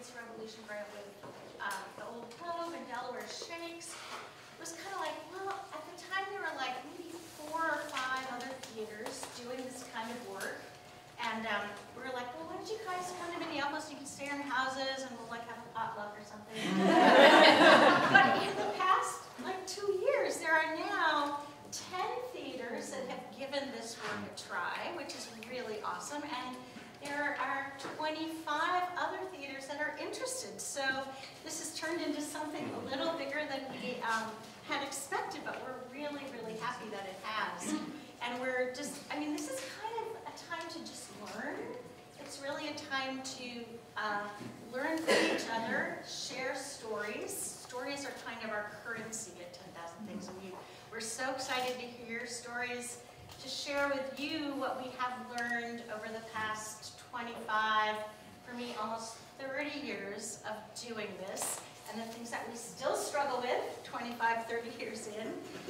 Kids Revolution grant with the Old Globe and Delaware Shakes. It was kind of like, well, at the time there were like maybe 4 or 5 other theaters doing this kind of work. And we were like, well, why don't you guys come to Minneapolis? You can stay in our houses and we'll like have a potluck or something. But in the past like 2 years, there are now 10 theaters that have given this work a try, which is really awesome. And there are 25 other theaters that are interested. So this has turned into something a little bigger than we had expected, but we're really, really happy that it has. And we're just, I mean, this is kind of a time to just learn. It's really a time to learn from each other, share stories. Stories are kind of our currency at 10,000 Things, and we're so excited to hear your stories, to share with you what we have learned over the past 25, for me, almost 30 years of doing this, and the things that we still struggle with 25, 30 years in.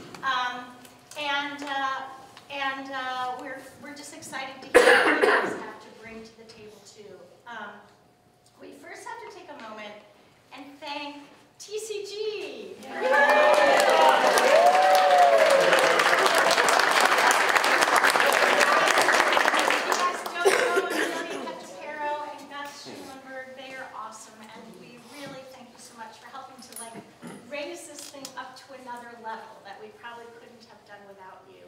We're just excited to hear what you guys have to bring to the table too. We first have to take a moment and thank TCG. Level that we probably couldn't have done without you.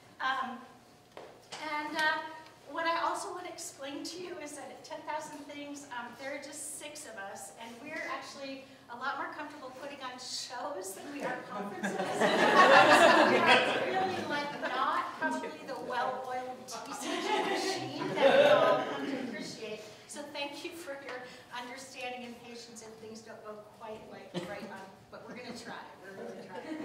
What I also want to explain to you is that at 10,000 Things, there are just 6 of us, and we're actually a lot more comfortable putting on shows than we are conferences. It's really like not probably the well-oiled TCG machine that we all come to appreciate. So thank you for your understanding and patience if things don't go quite like right on, but we're going to try. We're really trying.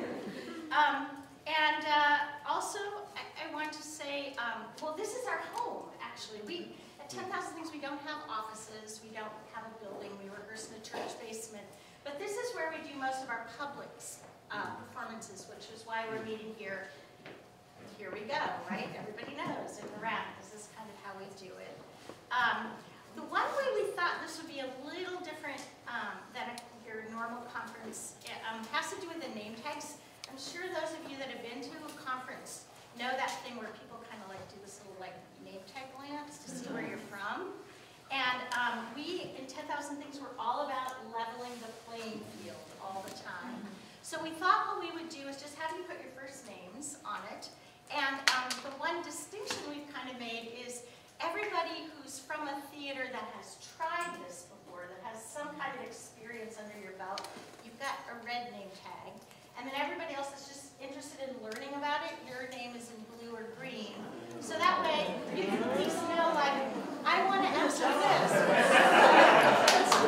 Also, I want to say, well, this is our home, actually. At 10,000 Things, we don't have offices. We don't have a building. We rehearse in a church basement. But this is where we do most of our public performances, which is why we're meeting here. Here we go, right? Everybody knows in the round. This is kind of how we do it. The one way we thought this would be a little different than your normal conference has to do with the name tags. I'm sure those of you that have been to a conference know that thing where people kind of like do this little like name tag glance to see where you're from. And we, in 10,000 Things, we're all about leveling the playing field all the time. So we thought what we would do is just have you put your first names on it. And the one distinction we've kind of made is everybody who's from a theater that has tried this before, that has some kind of experience under your belt, you've got a red name tag. And then everybody else that's just interested in learning about it, your name is in blue or green. So that way, you can at least know, like, I want to answer this. So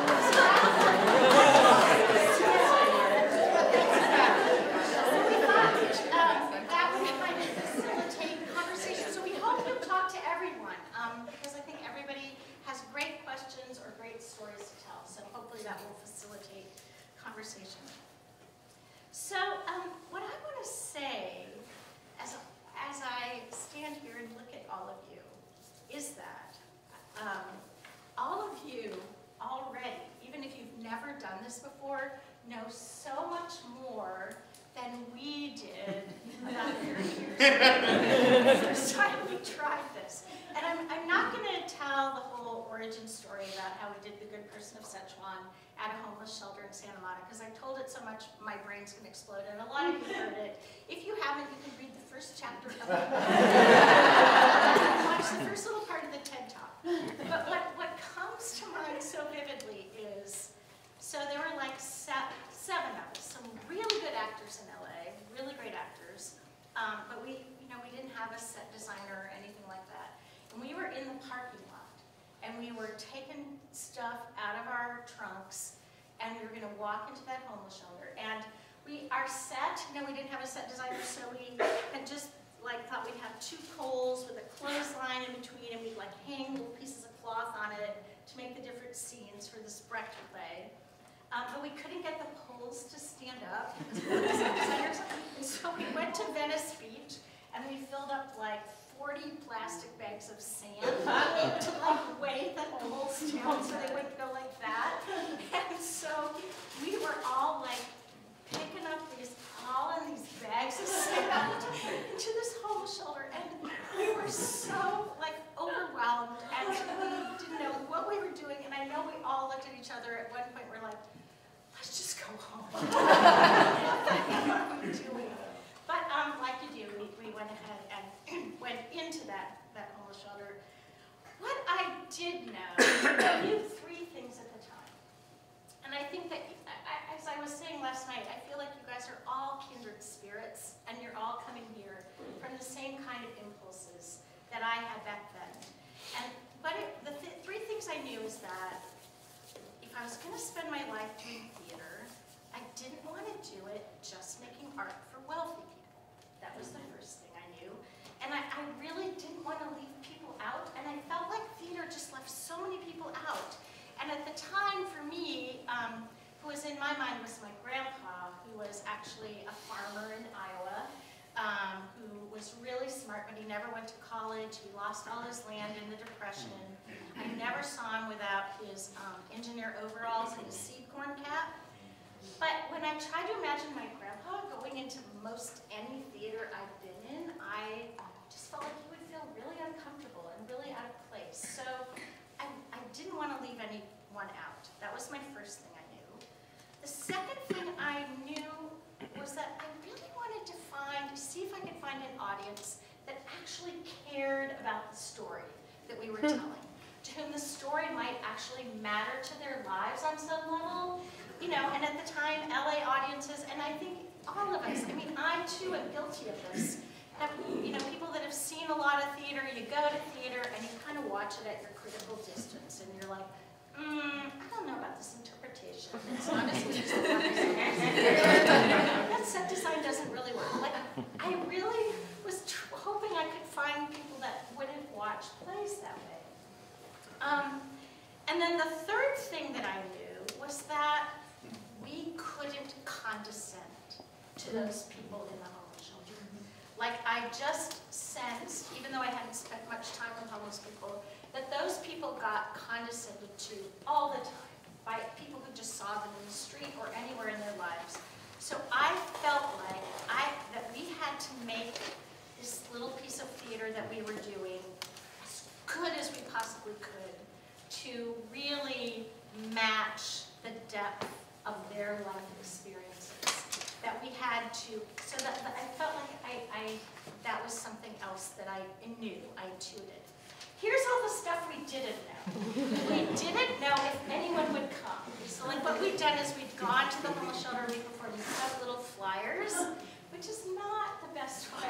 we thought that would kind of facilitate conversation. So we hope you'll talk to everyone, because I think everybody has great questions or great stories to tell. So hopefully that will facilitate conversation. So what I want to say, as I stand here and look at all of you, is that all of you already, even if you've never done this before, know so much more than we did about 30 years ago. The first time we tried this. And I'm not going to tell the whole origin story about how we did The Good Person of Szechuan at a homeless shelter in Santa Monica, because I've told it so much my brain's going to explode, and a lot of you heard it. If you haven't, you can read the first chapter of the book. Watch the first little part of the TED Talk. But what comes to mind so vividly is, so there were like 7 of us, some really good actors in LA, really great actors, but we didn't have a set designer or anything like that. And we were in the parking lot, and we were taking stuff out of our trunks, and we were going to walk into that homeless shelter. And our set, we didn't have a set designer, so we had just thought we'd have 2 poles with a clothesline in between, and we'd hang little pieces of cloth on it to make the different scenes for this Brecht play. But we couldn't get the poles to stand up because we were set designers. And so we went to Venice Beach, and we filled up 40 plastic bags of sand to weigh the poles down so they wouldn't go like that. other at one point. We're like, let's just go home. What are we doing? But like you do, we went ahead and went into that homeless shelter. What I did know, I knew three things at the time. And I think that, as I was saying last night, I feel like you guys are all kindred spirits, and you're all coming here from the same kind of impulses that I had back then. But the three things I knew is that if I was going to spend my life doing theater, I didn't want to do it just making art for wealthy people. That was the first thing I knew. And I really didn't want to leave people out, and I felt like theater just left so many people out. And at the time, for me, who was in my mind was my grandpa, who was actually a farmer in Iowa, who was really smart, but he never went to college. He lost all his land in the Depression. I never saw him without his engineer overalls and his seed corn cap. But when I try to imagine my grandpa going into most any theater I've been in, I just felt like he would feel really uncomfortable and really out of place. So I didn't want to leave anyone out. That was my first thing I knew. The second thing I knew was that I really wanted to see if I could find an audience that actually cared about the story that we were telling, to whom the story might actually matter to their lives on some level. You know, and at the time, LA audiences, and I think all of us, I mean, I too am guilty of this. You know, people that have seen a lot of theater, you go to theater and you kind of watch it at your critical distance, and you're like, I don't know about this interpretation. It's not as good as the that set design doesn't really work. Like, I really was hoping I could find people that wouldn't watch plays that way. And then the third thing that I knew was that we couldn't condescend to those people in the homeless shelter. Like, I just sensed, even though I hadn't spent much time with homeless people, that those people got condescended to all the time by people who just saw them in the street or anywhere in their lives. So I felt like that we had to make this little piece of theater that we were doing as good as we possibly could to really match the depth of their life experiences. That we had to, so that I felt like that was something else that I knew, I intuited. Here's all the stuff we didn't know. We didn't know if anyone would come. So like what we'd done is we'd gone to the homeless shelter a week before, we put up little flyers, which is not the best way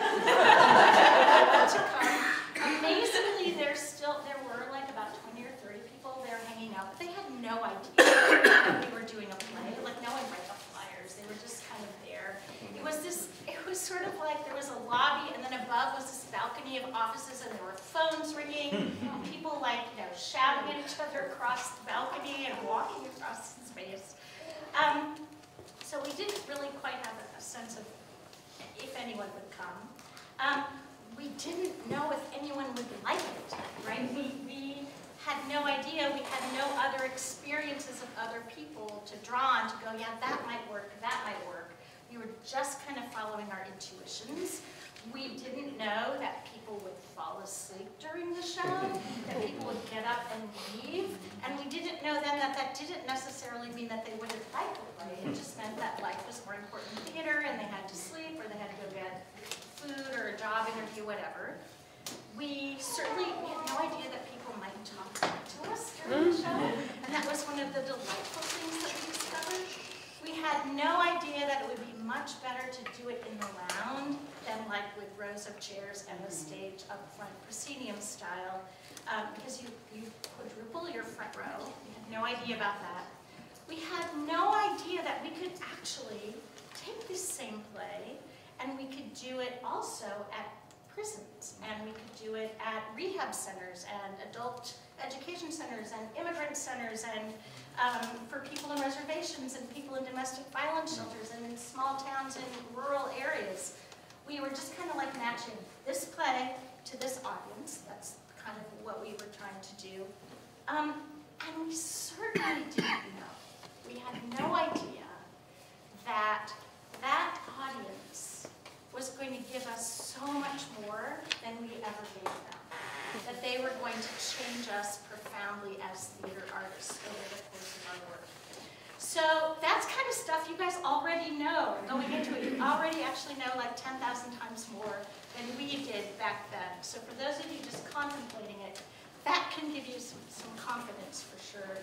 to come. Amazingly, there were like about 20 or 30 people there hanging out, but they had no idea that we were doing a play. Like, no one read the flyers. They were just kind of there. It was sort of like there was a lobby, and then above was this balcony of offices, and there were phones ringing, and people like, you know, shouting at each other across the balcony and walking across the space. So we didn't really quite have a sense of if anyone would come. We didn't know if anyone would like it, right? We had no idea. We had no other experiences of other people to draw on to go, yeah, that might work, that might work. We were just kind of following our intuitions. We didn't know that people would fall asleep during the show, that people would get up and leave, and we didn't know then that that didn't necessarily mean that they wouldn't like the play. It just meant that life was more important than theater, and they had to sleep, or they had to go get food or a job interview, whatever. We had no idea that people might talk to us during the show, and that was one of the delightful things that we discovered. We had no idea that it would be much better to do it in the lounge than like with rows of chairs and the stage up front, proscenium style, because you quadruple your front row. We had no idea about that. We had no idea that we could actually take this same play and we could do it also at prisons, and we could do it at rehab centers and adult education centers and immigrant centers, and for people in reservations and people in domestic violence shelters and in small towns and rural areas. We were just kind of like matching this play to this audience. That's kind of what we were trying to do. And we certainly didn't know. We had no idea that that audience was going to give us so much more than we ever gave them. That they were going to change us profoundly as theater artists over the course of our work. of stuff you guys already know. Going into it, you already actually know like 10,000 times more than we did back then. So for those of you just contemplating it, that can give you some confidence for sure.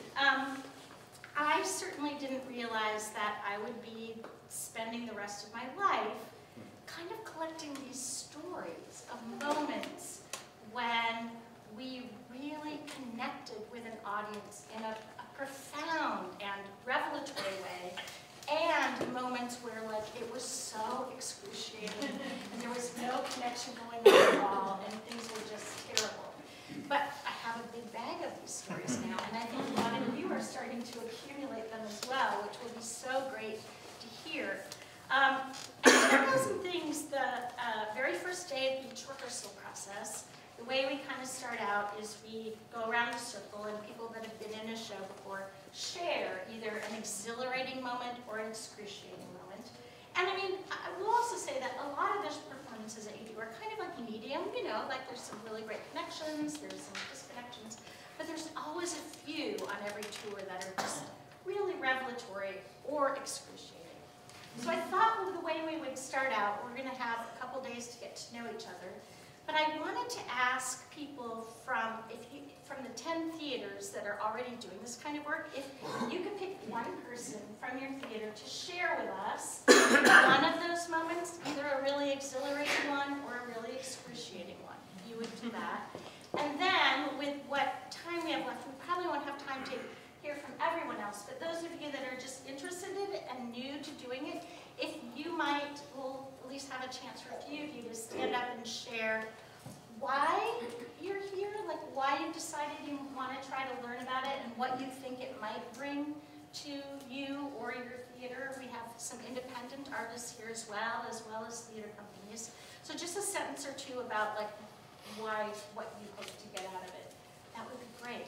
I certainly didn't realize that I would be spending the rest of my life kind of collecting these stories of moments when we really connected with an audience in a profound and revelatory way, and moments where like it was so excruciating and there was no connection going on at all and things were just terrible. But I have a big bag of these stories now, and I think a lot of you are starting to accumulate them as well, which will be so great to hear. And 10,000 Things, the very first day of each rehearsal process, the way we kind of start out is we go around a circle and people that have been in a show before share either an exhilarating moment or an excruciating moment. And I mean, I will also say that a lot of those performances that you do are kind of like medium, you know, like there's some really great connections, there's some disconnections, but there's always a few on every tour that are just really revelatory or excruciating. So I thought, well, the way we would start out, we're going to have a couple days to get to know each other. But I wanted to ask people from the 10 theaters that are already doing this kind of work, if you could pick one person from your theater to share with us one of those moments, either a really exhilarating one or a really excruciating one. You would do that. And then, with what time we have left, we probably won't have time to hear from everyone else, but those of you that are just interested and new to doing it, if you might, we'll at least have a chance for a few of you to stand up and share why you're here, like why you decided you want to try to learn about it and what you think it might bring to you or your theater. We have some independent artists here as well as theater companies. So just a sentence or two about like why, what you hope to get out of it. That would be great.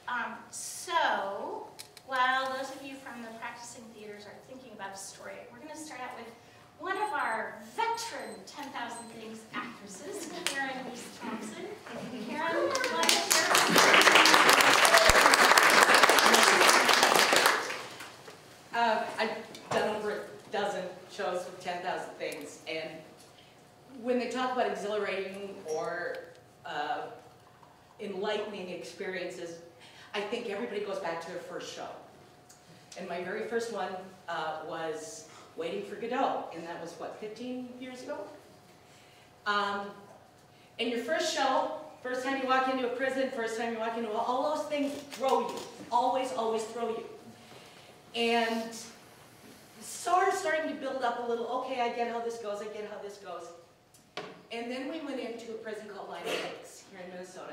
So, while those of you from the practicing theaters are thinking about a story, we're going to start out with one of our veteran 10,000 Things actresses, Karen Elyse Thompson. Karen, would you like to share? I've done over a dozen shows with 10,000 Things, and when they talk about exhilarating or enlightening experiences, I think everybody goes back to their first show. And my very first one was Waiting for Godot, and that was, what, 15 years ago? And your first show, first time you walk into a prison, first time you walk into all those things throw you, always, always throw you. And sort of starting to build up a little, okay, I get how this goes, I get how this goes. And then we went into a prison called Lime Lakes here in Minnesota.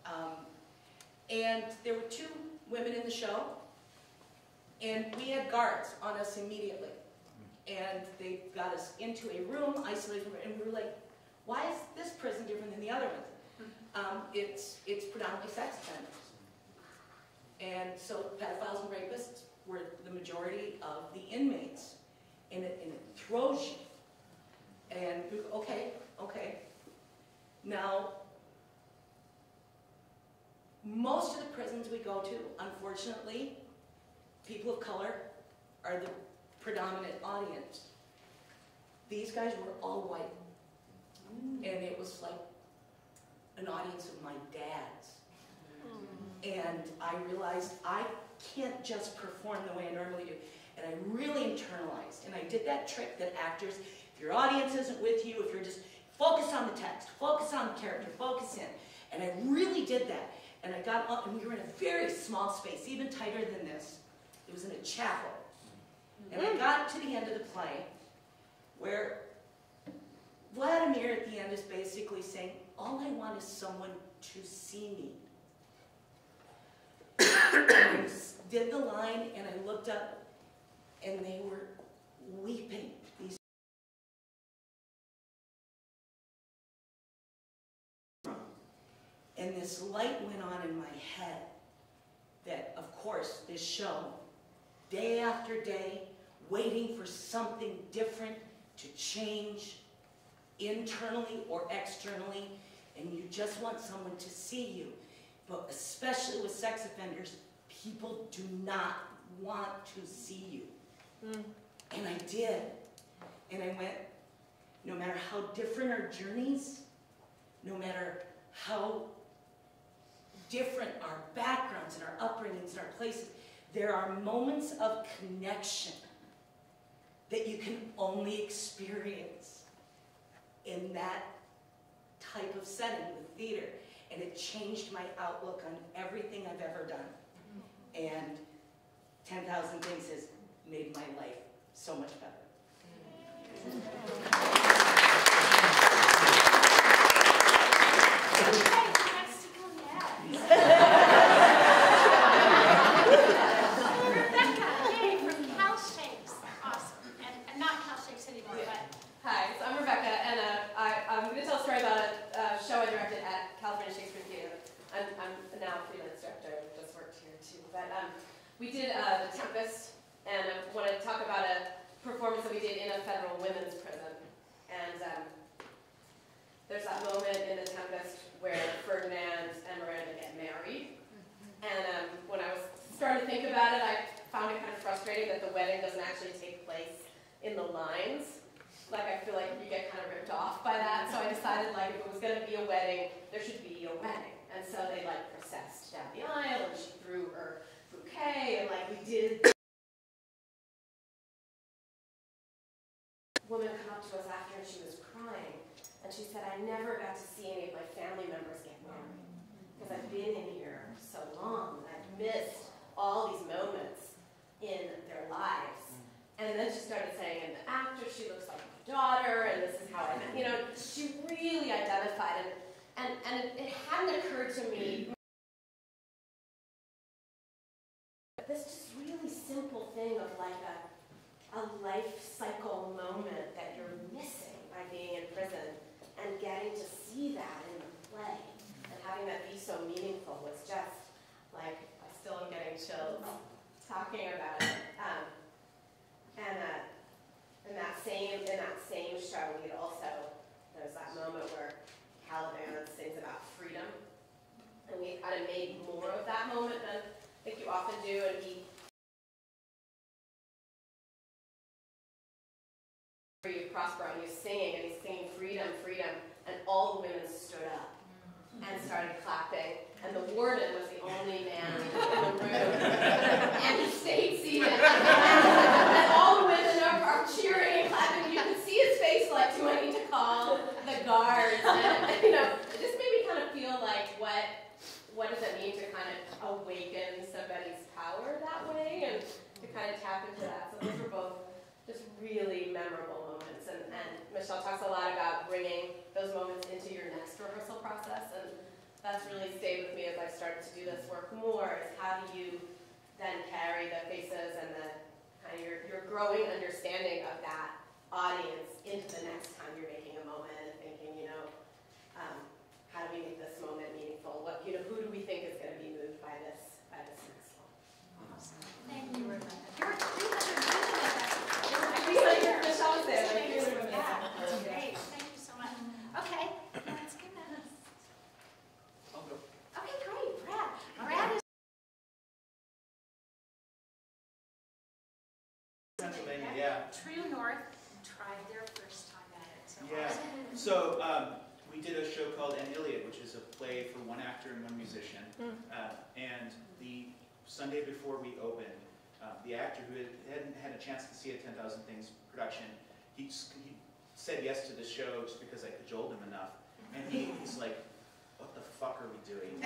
And there were 2 women in the show, and we had guards on us immediately. And they got us into a room, isolated, and we were like, why is this prison different than the other ones? It's predominantly sex offenders. And so pedophiles and rapists were the majority of the inmates, and it throws you. And we go, okay. Now, most of the prisons we go to, unfortunately, people of color are the predominant audience. These guys were all white. And it was like an audience of my dad's. And I realized I can't just perform the way I normally do. And I really internalized. And I did that trick that actors, if your audience isn't with you, if you're just, focus on the text, focus on the character, focus in. And I really did that. And I got up, and we were in a very small space, even tighter than this. It was in a chapel. And I got to the end of the play, where Vladimir at the end is basically saying, all I want is someone to see me. And I did the line, and I looked up, and they were weeping. These and this light went on in my head that, of course, this show, day after day, waiting for something different to change internally or externally, and you just want someone to see you. But especially with sex offenders, people do not want to see you. And I did. And I went, no matter how different our journeys, no matter how different our backgrounds and our upbringings and our places, there are moments of connection that you can only experience in that type of setting with theater. And it changed my outlook on everything I've ever done. And 10,000 Things has made my life so much better. Rebecca, hey, from Cal Shakes. Awesome. And not Cal Shakes anymore, but... Hi, so I'm Rebecca, and I'm going to tell a story about a show I directed at California Shakespeare Theater. I'm now a freelance director. I just worked here too. But we did The Tempest, and I want to talk about a performance that we did in a federal women's prison. And there's that moment in The Tempest where Ferdinand and Miranda get married. And when I was starting to think about it, I found it kind of frustrating that the wedding doesn't actually take place in the lines. Like, I feel like you get kind of ripped off by that. So I decided, like, if it was going to be a wedding, there should be a wedding. And so they, like, processed down the aisle, and she threw her bouquet, and, like, we did. A woman come up to us after, and she was crying. And she said, I never got to see any of my family members get married. Because I've been in here so long, and I've missed all these moments in their lives. And then she started saying, and the actor, she looks like my daughter, and this is how I met. You know, she really identified, and it hadn't occurred to me. This just really simple thing of like a life cycle moment that you're missing by being in prison, and getting to see that in the play, and having that be so meaningful was just like, I still am getting chills talking about it. In that same show, there's that moment where Caliban sings about freedom, and we kind of made more of that moment than I think you often do, and you Prospero, and he's singing, and he's singing freedom, freedom, and all the women stood up and started clapping, and the warden was the only man in the room, and he stayed seated, and all the women are cheering and clapping. You can see his face like, do I need to call the guards? And, you know, it just made me kind of feel like, what does it mean to kind of awaken somebody's power that way, and to kind of tap into that. So those were both just really memorable moments, and Michelle talks a lot about bringing those moments into your next rehearsal process, and that's really stayed with me as I've started to do this work more, is how do you then carry the faces and the kind of your growing understanding of that audience into the next time you're making a moment, and thinking, you know, how do we make this moment meaningful? What, you know, who do we think is going to be moved by this next one? Awesome. Thank you, Rebecca. You're 300 women at that. Michelle was there. Like, Yeah, that's great. Thank you so much. Okay, let's give that. I'll go. Okay, great. Brad is Pennsylvania, yeah. True North tried their first time at it. So Yeah. awesome. So we did a show called An Iliad, which is a play for one actor and one musician. And the Sunday before we opened, the actor who hadn't had a chance to see a 10,000 Things production, he said yes to the show just because I cajoled him enough. And he's like, what the fuck are we doing?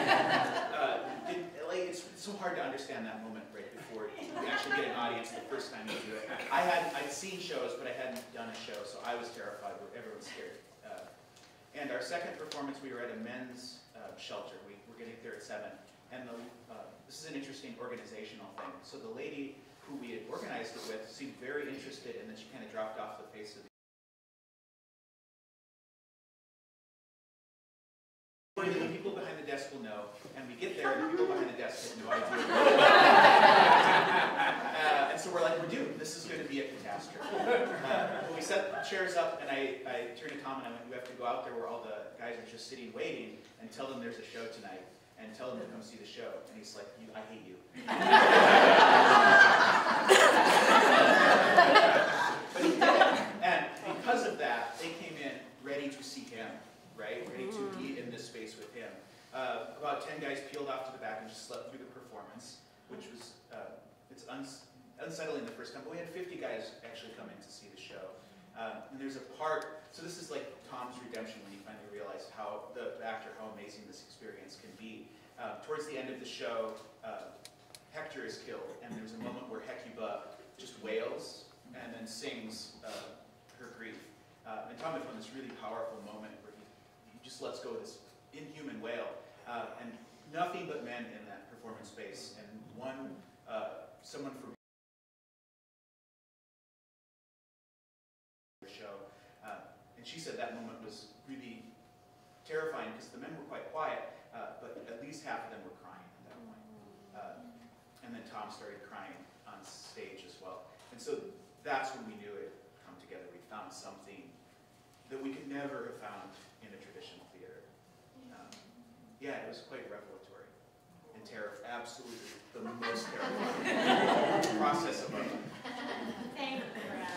It's so hard to understand that moment right before you actually get an audience the first time you do it. I'd seen shows, but I hadn't done a show, so I was terrified. Everyone's scared. And our second performance, we were at a men's shelter. We're getting there at 7. And this is an interesting organizational thing. So the lady who we had organized it with seemed very interested, and then she kind of dropped off the face of the The people behind the desk will know, and we get there, and the people behind the desk have no idea. And so we're like, we're doomed. This is going to be a catastrophe. We set chairs up, and I turned to Tom and I went, we have to go out there where all the guys are just sitting waiting, and tell them there's a show tonight, and tell them to come see the show. And he's like, I hate you. unsettling the first time, but we had 50 guys actually come in to see the show. And there's a part, so this is like Tom's redemption when he finally realized how, the actor, how amazing this experience can be. Towards the end of the show, Hector is killed, and there's a moment where Hecuba just wails and then sings her grief. And Tom had found this really powerful moment where he just lets go of this inhuman wail. And nothing but men in that performance space, and someone from the show, and she said that moment was really terrifying because the men were quite quiet, but at least half of them were crying at that point. And then Tom started crying on stage as well. And so that's when we knew it had come together. We found something that we could never have found in a traditional theater. Yeah, it was quite revelatory and absolutely the most terrifying process of our life. Thank you, Brad.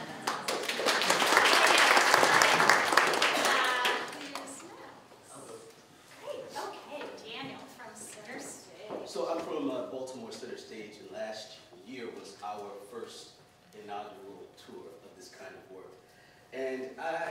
Who's next? Great. Okay, Daniel from Center Stage. So I'm from Baltimore Center Stage, and last year was our first inaugural tour of this kind of work. And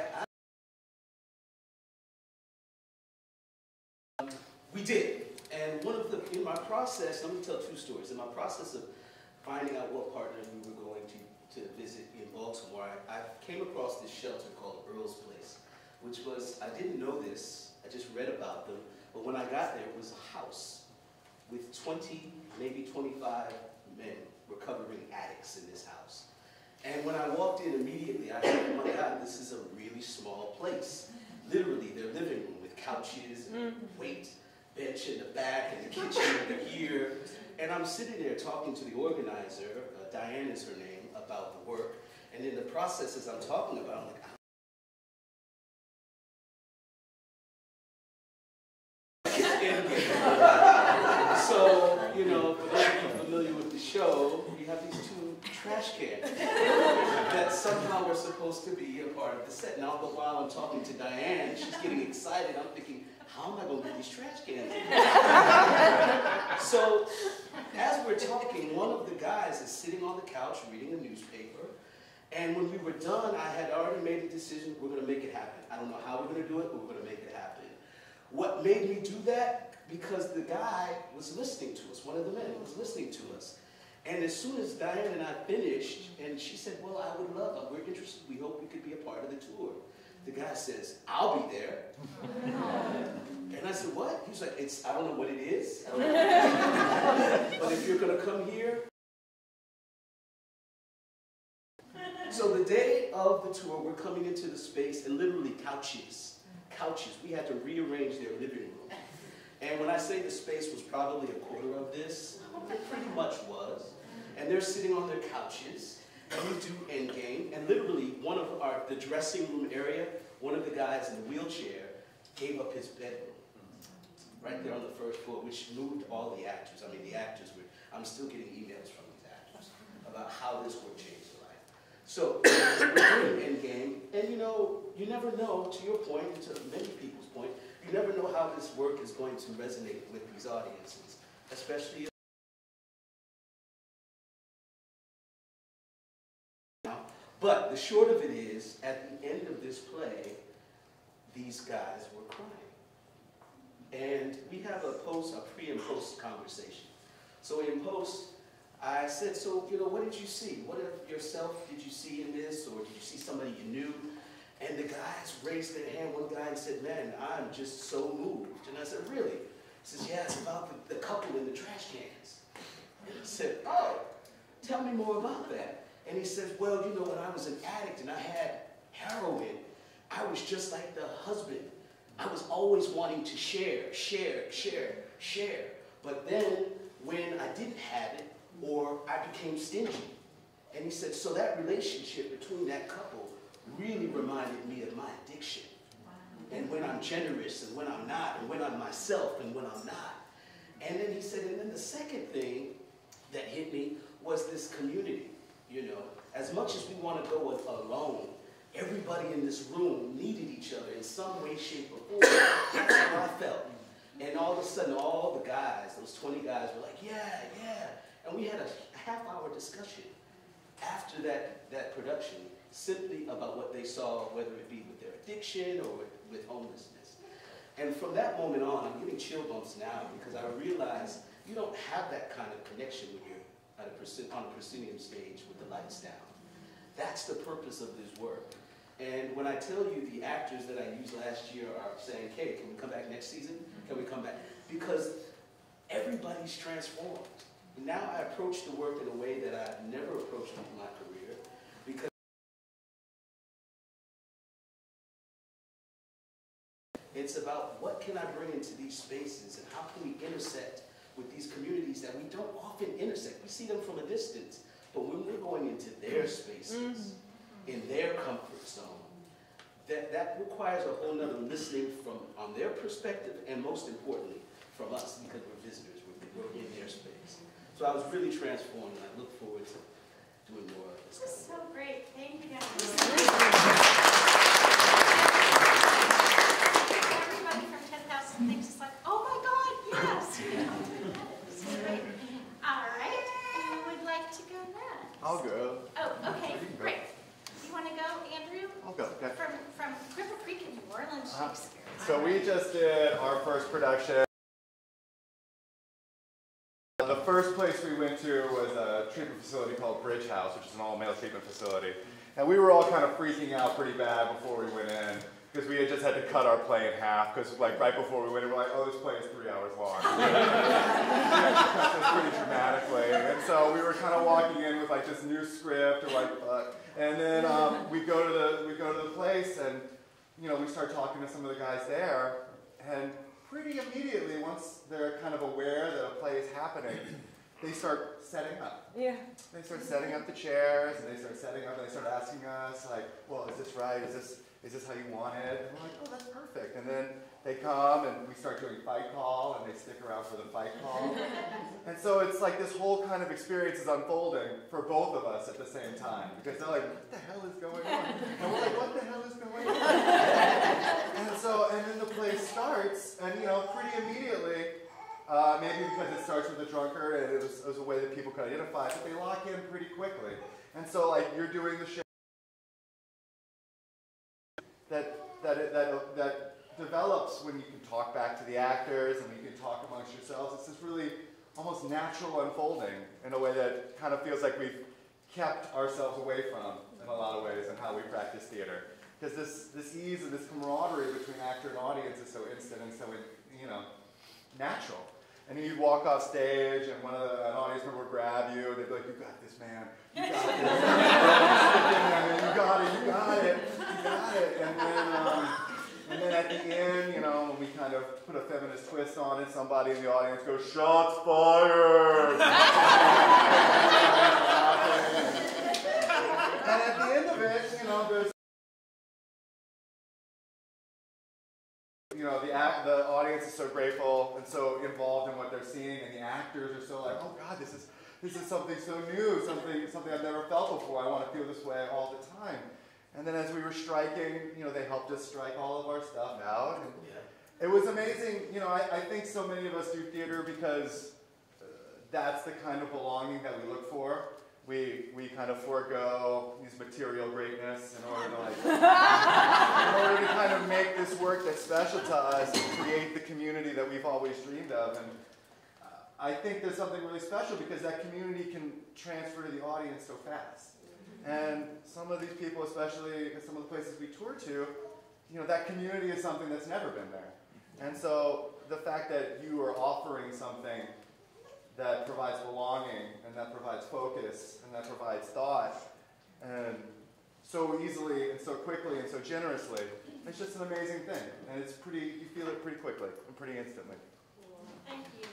we did. And in my process, let me tell two stories. In my process of finding out what partners we were going to visit in Baltimore, I came across this shelter called Earl's Place, which was, I didn't know this, I just read about them, but when I got there, it was a house with 20, maybe 25 men recovering addicts in this house. And when I walked in immediately, I thought, oh my God, this is a really small place. Literally, their living room with couches and weight bench in the back and the kitchen over here. And I'm sitting there talking to the organizer, Diane is her name, about the work. And in the process, as I'm talking about, I'm like, so, you know, for those of you familiar with the show, we have these two trash cans that somehow are supposed to be a part of the set. Now, but while I'm talking to Diane, she's getting excited. I'm thinking, how am I going to get these trash cans in? So, as we're talking, one of the guys is sitting on the couch reading a newspaper. And when we were done, I had already made a decision, we're going to make it happen. I don't know how we're going to do it, but we're going to make it happen. What made me do that? Because the guy was listening to us, one of the men was listening to us. And as soon as Diane and I finished, and she said, well, I would love, we're interested, we hope we could be a part of the tour. The guy says, I'll be there. And I said, what? He was like, I don't know what it is. But if you're going to come here. So the day of the tour, we're coming into the space, and literally couches. We had to rearrange their living room. And when I say the space was probably a quarter of this, it pretty much was. And they're sitting on their couches, and we do Endgame, and literally one of the dressing room area, one of the guys in the wheelchair gave up his bedroom. Right there on the first floor, which moved all the actors. I mean, the actors were, I'm still getting emails from these actors about how this work changed their life. So, we're doing Endgame, and you know, you never know, to your point, and to many people's point, you never know how this work is going to resonate with these audiences, especially now. But the short of it is, at the end of this play, these guys were crying. And we have a pre and post conversation. So in post, I said, so, you know, what did you see? What of yourself did you see in this, or did you see somebody you knew? And the guys raised their hand, one guy said, man, I'm just so moved. And I said, really? He says, yeah, it's about the couple in the trash cans. And I said, oh, tell me more about that. And he says, well, you know, when I was an addict and I had heroin, I was just like the husband. I was always wanting to share. But then when I didn't have it, or I became stingy. And he said, so that relationship between that couple really reminded me of my addiction. And when I'm generous, and when I'm not, and when I'm myself, and when I'm not. And then he said, and then the second thing that hit me was this community. You know, as much as we want to go alone, everybody in this room needed each other in some way, shape, or form. That's how I felt. And all of a sudden, all the guys, those 20 guys, were like, yeah. And we had a half-hour discussion. after that production simply about what they saw, whether it be with their addiction or with homelessness. And from that moment on, I'm getting chill bumps now because I realize you don't have that kind of connection when you're on a proscenium stage with the lights down. That's the purpose of this work. And when I tell you the actors that I used last year are saying, hey, can we come back next season? Can we come back? Because everybody's transformed. Now I approach the work in a way that I've never approached it in my career, because it's about what can I bring into these spaces and how can we intersect with these communities that we don't often intersect. We see them from a distance, but when we're going into their spaces, in their comfort zone, that requires a whole nother listening on their perspective, and most importantly, from us, because we're visitors, we're in their space. So I was really transformed, and I look forward to doing more of this. This is so great. Thank you, guys. Everybody from 10,000 Things is like, oh my God, yes. This is great. All right. Who would like to go next? I'll go. Oh, okay, great. You want to go, Andrew? I'll go. Okay. From Cripple Creek in New Orleans, Shakespeare. So we just did our first production. The first place we went to was a treatment facility called Bridge House, which is an all-male treatment facility. And we were all kind of freaking out pretty bad before we went in, because we had just had to cut our play in half, because like right before we went in, we're like, oh, this play is 3 hours long. Cut this pretty dramatically. And so we were kind of walking in with like this new script, or like, and then we go to the place, and you know, we start talking to some of the guys there, and pretty immediately, once they're kind of aware that a play is happening, they start setting up. Yeah. They start setting up the chairs, and they start setting up, and they start asking us, like, well, is this right? Is this how you want it? And we're like, oh, that's perfect. And then they come, and we start doing fight call, and they stick around for the fight call. And so it's like this whole kind of experience is unfolding for both of us at the same time, because they're like, what the hell is going on? And we're like, what the hell is going on? And then the play starts, and you know, pretty immediately, maybe because it starts with a drunkard, and it was a way that people could identify, but they lock in pretty quickly. And so, like, you're doing the show that develops when you can talk back to the actors, and you can talk amongst yourselves. It's this really almost natural unfolding in a way that kind of feels like we've kept ourselves away from in a lot of ways in how we practice theater. Because this ease and this camaraderie between actor and audience is so instant and so, you know, natural. And then you'd walk off stage, and an audience member would grab you, and they'd be like, you got this, man. You got this. You got it, you got it, you got it. And then at the end, you know, when we kind of put a feminist twist on it, somebody in the audience goes, shots fired! And at the end of it, you know, there's, you know, the audience is so grateful and so involved in what they're seeing, and the actors are so like, oh God, this is something so new, something I've never felt before. I want to feel this way all the time. And then as we were striking, you know, they helped us strike all of our stuff out. And it was amazing. You know, I think so many of us do theater because that's the kind of belonging that we look for. We kind of forego these material greatness in order to kind of make this work that's special to us and create the community that we've always dreamed of. And I think there's something really special because that community can transfer to the audience so fast. And some of these people, especially in some of the places we tour to, you know, that community is something that's never been there. And so the fact that you are offering something that provides belonging, and that provides focus, and that provides thought, and so easily and so quickly and so generously, it's just an amazing thing. And it's pretty, you feel it pretty quickly and pretty instantly. Thank you.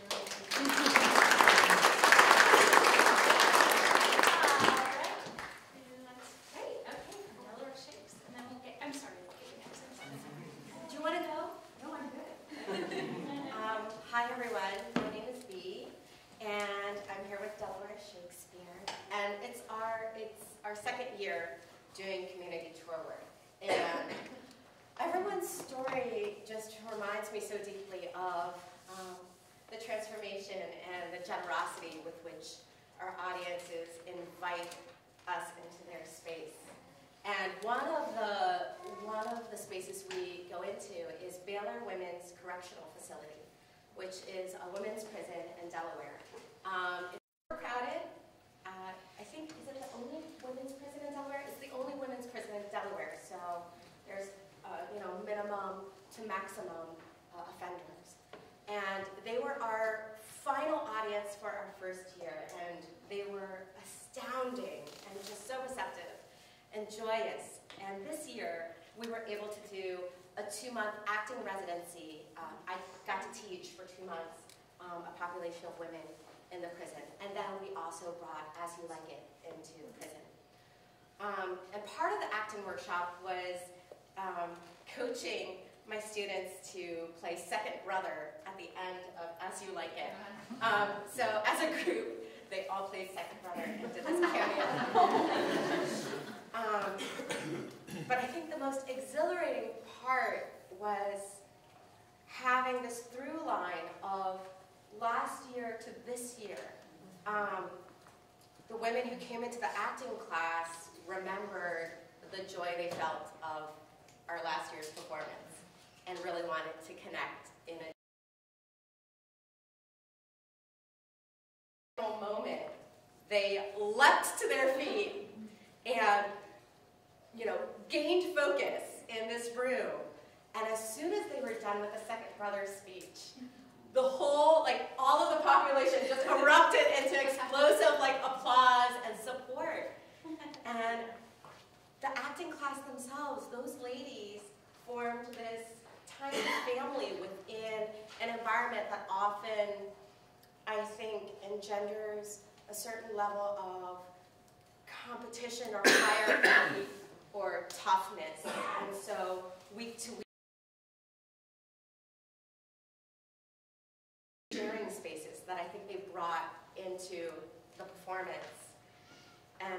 Hi everyone, my name is Bea, and I'm here with Delaware Shakespeare, and it's our second year doing community tour work. And everyone's story just reminds me so deeply of the transformation and the generosity with which our audiences invite us into their space. And one of the spaces we go into is Baylor Women's Correctional Facility, which is a women's prison in Delaware. It's overcrowded. I think, is it the only women's prison in Delaware? It's the only women's prison in Delaware, so there's minimum to maximum offenders. And they were our final audience for our first year, and they were astounding and just so receptive and joyous. And this year, we were able to do a 2-month acting residency. I got to teach for 2 months a population of women in the prison. And then we also brought As You Like It into prison. And part of the acting workshop was coaching my students to play second brother at the end of As You Like It. So as a group, they all played second brother and did this cameo. But I think the most exhilarating part was having this through line of last year to this year. The women who came into the acting class remembered the joy they felt of our last year's performance and really wanted to connect in a moment. They leapt to their feet and, gained focus in this room. And as soon as they were done with the second brother's speech, the whole, all of the population just erupted into explosive, applause and support. And the acting class themselves, those ladies formed this tiny family within an environment that often, I think, engenders a certain level of competition or hierarchy or toughness. And so week to week, sharing spaces that I think they brought into the performance. And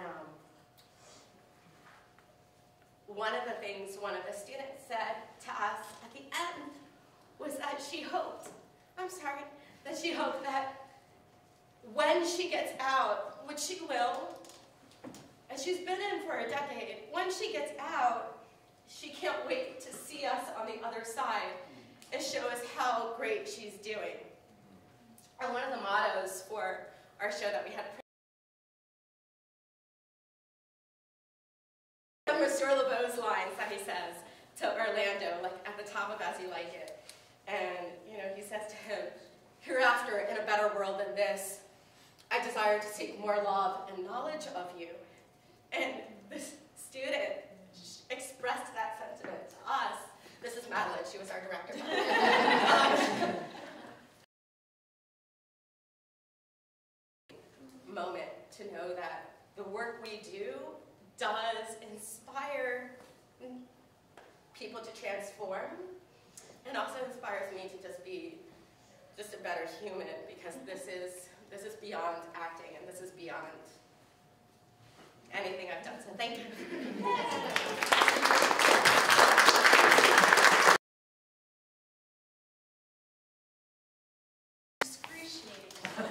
one of the things one of the students said to us at the end was that she hoped that when she gets out, which she will, and she's been in for a decade, when she gets out, she can't wait to see us on the other side and show us how great she's doing. And one of the mottos for our show that we had Monsieur LeBeau's lines that he says to Orlando, at the top of As You Like It. And, he says to him, "Hereafter, in a better world than this, I desire to seek more love and knowledge of you." And this student expressed that sentiment to us. This is Madeline, she was our director. Moment to know that the work we do does inspire people to transform, and also inspires me to just be a better human, because this is beyond acting, and this is beyond anything I've done. So thank you. Excruciating.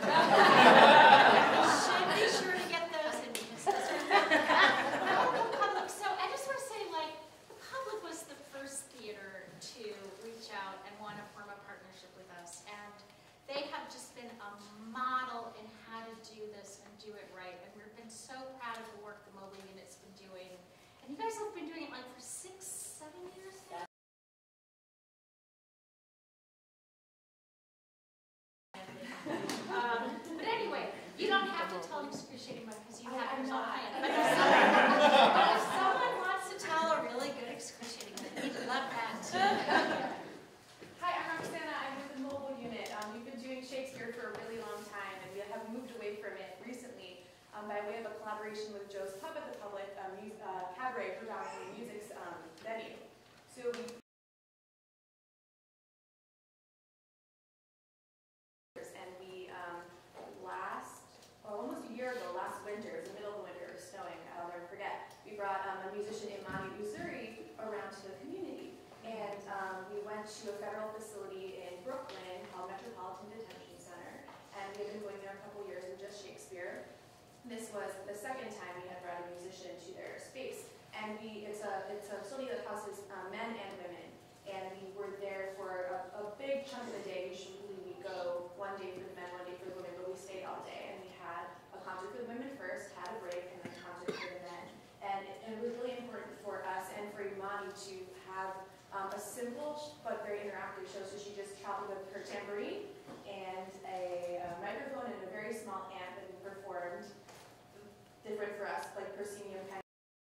Should be sure to get those in because those are the public. So I just want to say, the public was the first theater to reach out and want to form a partnership with us, and they have just been a model in how to do this and do it right. And we've been so proud of the work the mobile unit's been doing. And you guys have been doing it for 6, 7 years now? But anyway, you don't have to tell an excruciating one because you have yours all planned. But if someone wants to tell a really good excruciating one, we'd love that. Hi, I'm Roxana. I'm with the mobile unit. We've been doing Shakespeare for a really long time, and we have moved away from it recently by way of a collaboration with Joe's Pub at the Public, cabaret, predominantly music's venue. So we almost a year ago, last winter, it was the middle of the winter, it was snowing, I'll never forget, we brought a musician, Imani Usuri, around to the community. And we went to a federal facility in Brooklyn called Metropolitan Detention Center, and we had been going there a couple years with just Shakespeare. This was the second time we had brought a it's a facility that houses men and women. And we were there for a big chunk of the day. Usually we go one day for the men, one day for the women, but we stayed all day. And we had a concert for the women first, had a break, and then a concert for the men. And it was really important for us and for Imani to have a simple but very interactive show. So she just traveled with her tambourine and a microphone and a very small amp, and we performed different for us, like proscenium kind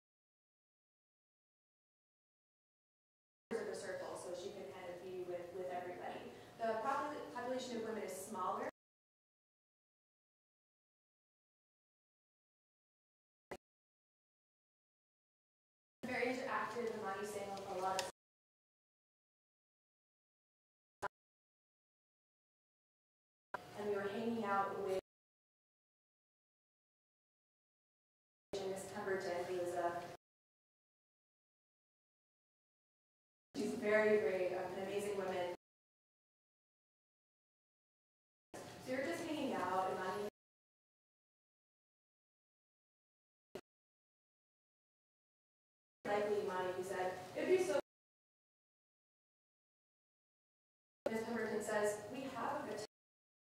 of a circle, so she could kind of be with everybody. The population of women is smaller. Very interactive. Imani sang a lot of. And we were hanging out with Miss Pemberton, who is she's very, very an amazing woman. So we were just hanging out, Imani. Likely Imani, who said, it'd be so. Miss Pemberton says, we have a guitar.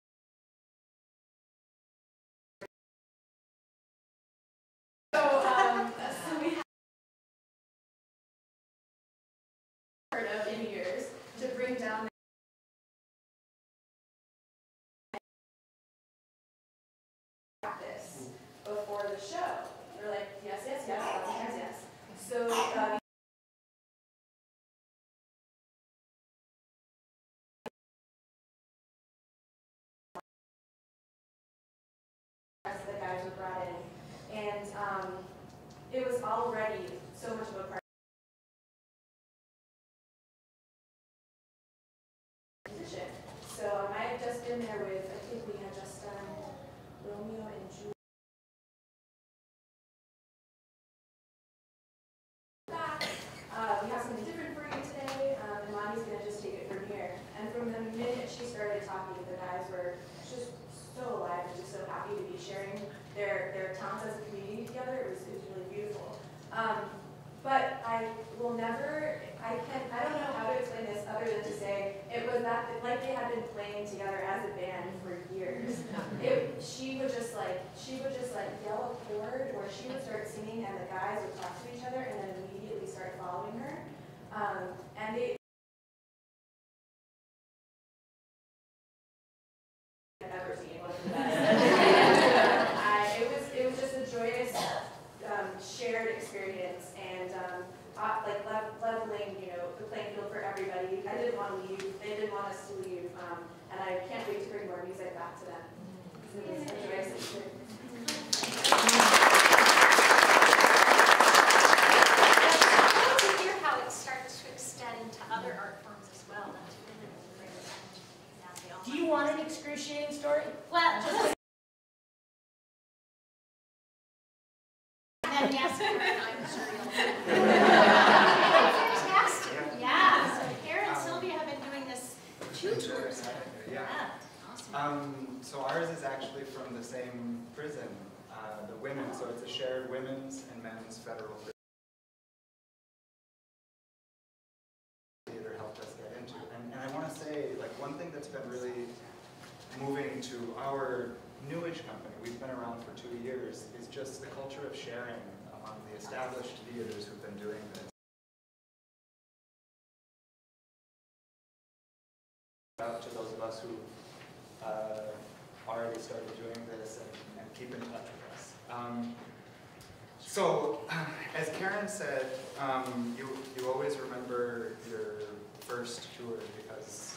So we heard of in years to bring down practice before the show. They're like, yes, yes, yes, yes, yes. So the guys were brought in, and it was already so much of a part of the position. So I had just been there with, I think we had just done Romeo and Juliet. We have something different for you today, and Imani's going to just take it from here. And from the minute she started talking, the guys were just so alive and just so happy to be sharing their talents as a community together. It was really beautiful. But I will never, I don't know how to explain this other than to say it was that, like they had been playing together as a band for years. She would just yell a chord, or she would start singing and the guys would talk to each other and then immediately start following her. And they I've ever seen one of the best. It was just a joyous shared experience, and like leveling, the playing field for everybody. I didn't want to leave. They didn't want us to leave, and I can't wait to bring more music back to them. It was a joyous experience. To hear how it starts to extend to other art forms as well. That's really great. Yeah, they all Do you want an excruciating story? Well, just and yes, Karen, I'm sure you'll. Fantastic. Yeah. So Karen and Sylvia have been doing this 2 tours. Yeah. Awesome. So ours is actually from the same prison, the women. So it's a shared women's and men's federal prison. Theater helped us get into, and I want to say, like, one thing that's been really moving to our newish company, we've been around for 2 years, is just the culture of sharing among the established theaters who've been doing this. Out to those of us who already started doing this and keep in touch with us. So, as Karen said, you always remember your first tour because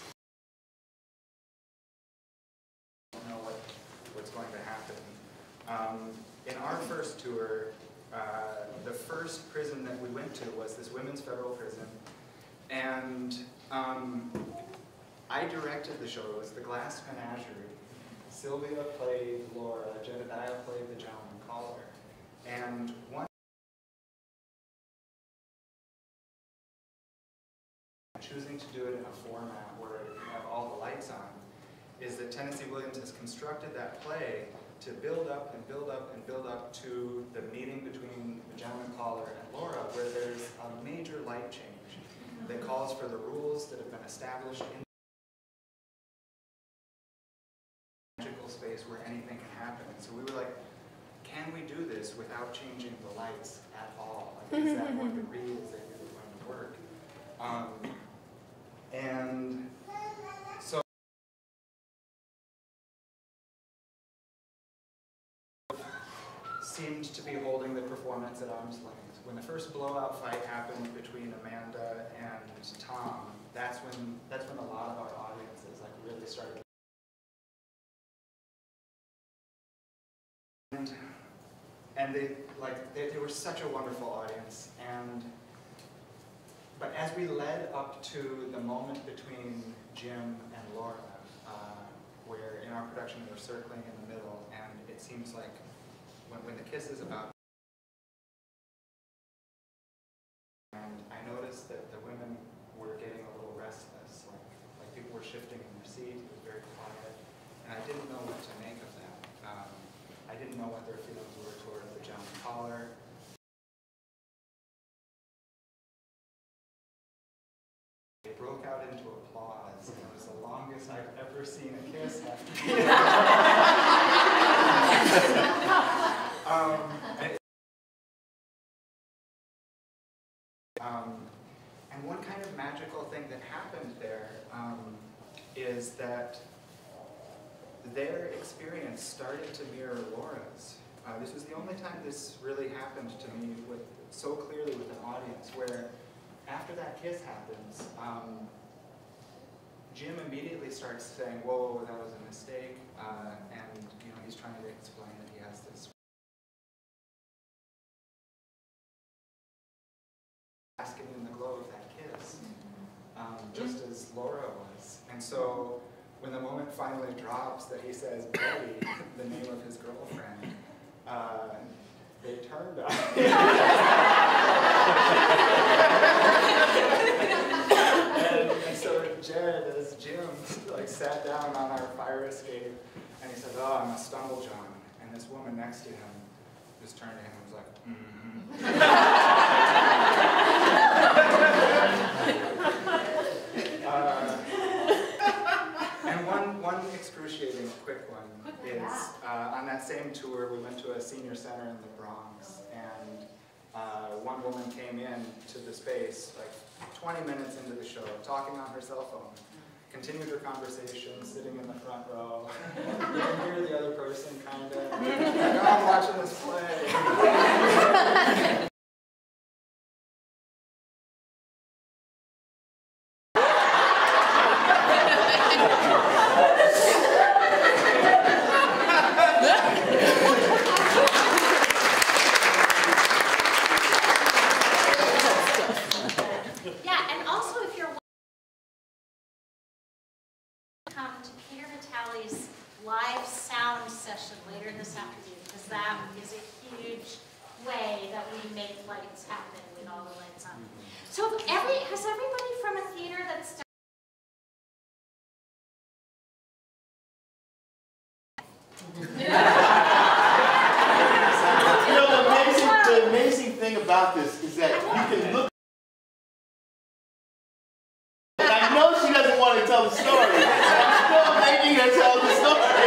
you don't know what's going to happen. In our first tour, the first prison that we went to was this women's federal prison, and I directed the show. It was the Glass Menagerie. Sylvia played Laura, Jedediah played the gentleman caller, and one choosing to do it in a format where you have all the lights on is that Tennessee Williams has constructed that play to build up and build up and build up to the meeting between the gentleman caller and Laura, where established in a magical space where anything can happen. And so we were like, can we do this without changing the lights at all? Like, is that going to read? Is that really going to work? And so seemed to be holding the performance at arm's length. When the first blowout fight happened between Amanda and Tom, that's when a lot of our audiences like really started. And they were such a wonderful audience. But as we led up to the moment between Jim and Laura, where in our production they were circling in the middle, and it seems like when the kiss is about, and I noticed that the women were getting a little restless, like people were shifting in their seat. It was very quiet, and I didn't know what to make of that. I didn't know what their feelings were toward the John collar. They broke out into applause, and it was the longest I've ever seen a kiss after. And one kind of magical thing that happened there is that their experience started to mirror Laura's. This was the only time this really happened to me so clearly with an audience, where after that kiss happens, Jim immediately starts saying, whoa, that was a mistake, and he's trying to explain that he has this basking in the glow of that kiss, just as Laura was. And so when the moment finally drops that he says Betty, the name of his girlfriend, they turned on and so Jared, as Jim, sat down on our fire escape, and he said, oh, I'm a stumble John. And this woman next to him just turned to him and was like, And one excruciating quick one is, on that same tour, we went to a senior center in the Bronx, and one woman came in to the space, 20 minutes into the show, talking on her cell phone, continued her conversation, sitting in the front row. You can hear the other person kind of, oh, I'm watching this play. live sound session later this afternoon, because that is a huge way that we make lights happen with all the lights on. So has everybody from a theater that's the amazing thing about this is that you can look, and I know she doesn't want to tell the story, but I'm still making her tell the story.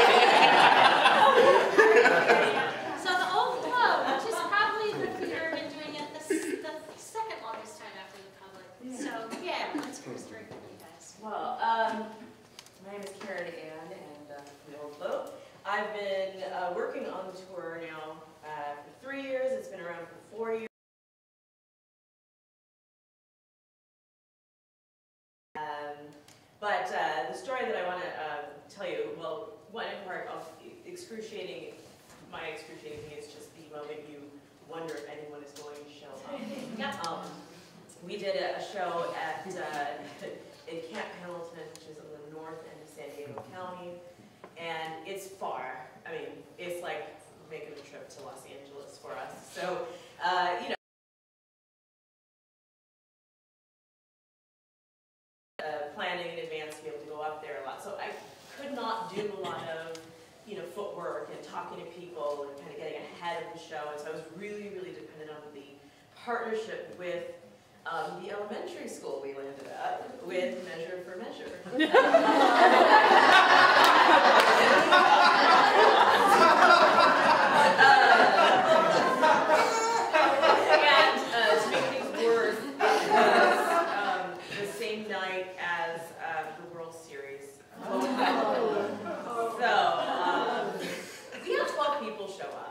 So the Old Globe, which is probably the theater been doing it the second longest time after the public. So yeah, let's go straight with you guys. Well, my name is Karen Ann, and from the Old Globe. I've been working on the tour now for 3 years. It's been around for 4 years. But the story that I want to tell you, well, one part of my excruciating thing is just the moment you wonder if anyone is going to show up. Yep. We did a show at in Camp Pendleton, which is on the north end of San Diego County, and it's far. I mean, it's like making a trip to Los Angeles for us. So, you know. Planning in advance to be able to go up there a lot. So I could not do a lot of, footwork and talking to people and kind of getting ahead of the show. And so I was really, really dependent on the partnership with the elementary school we landed at with Measure for Measure. And to make things worse, it was the same night as the World Series. So we had 12 people show up.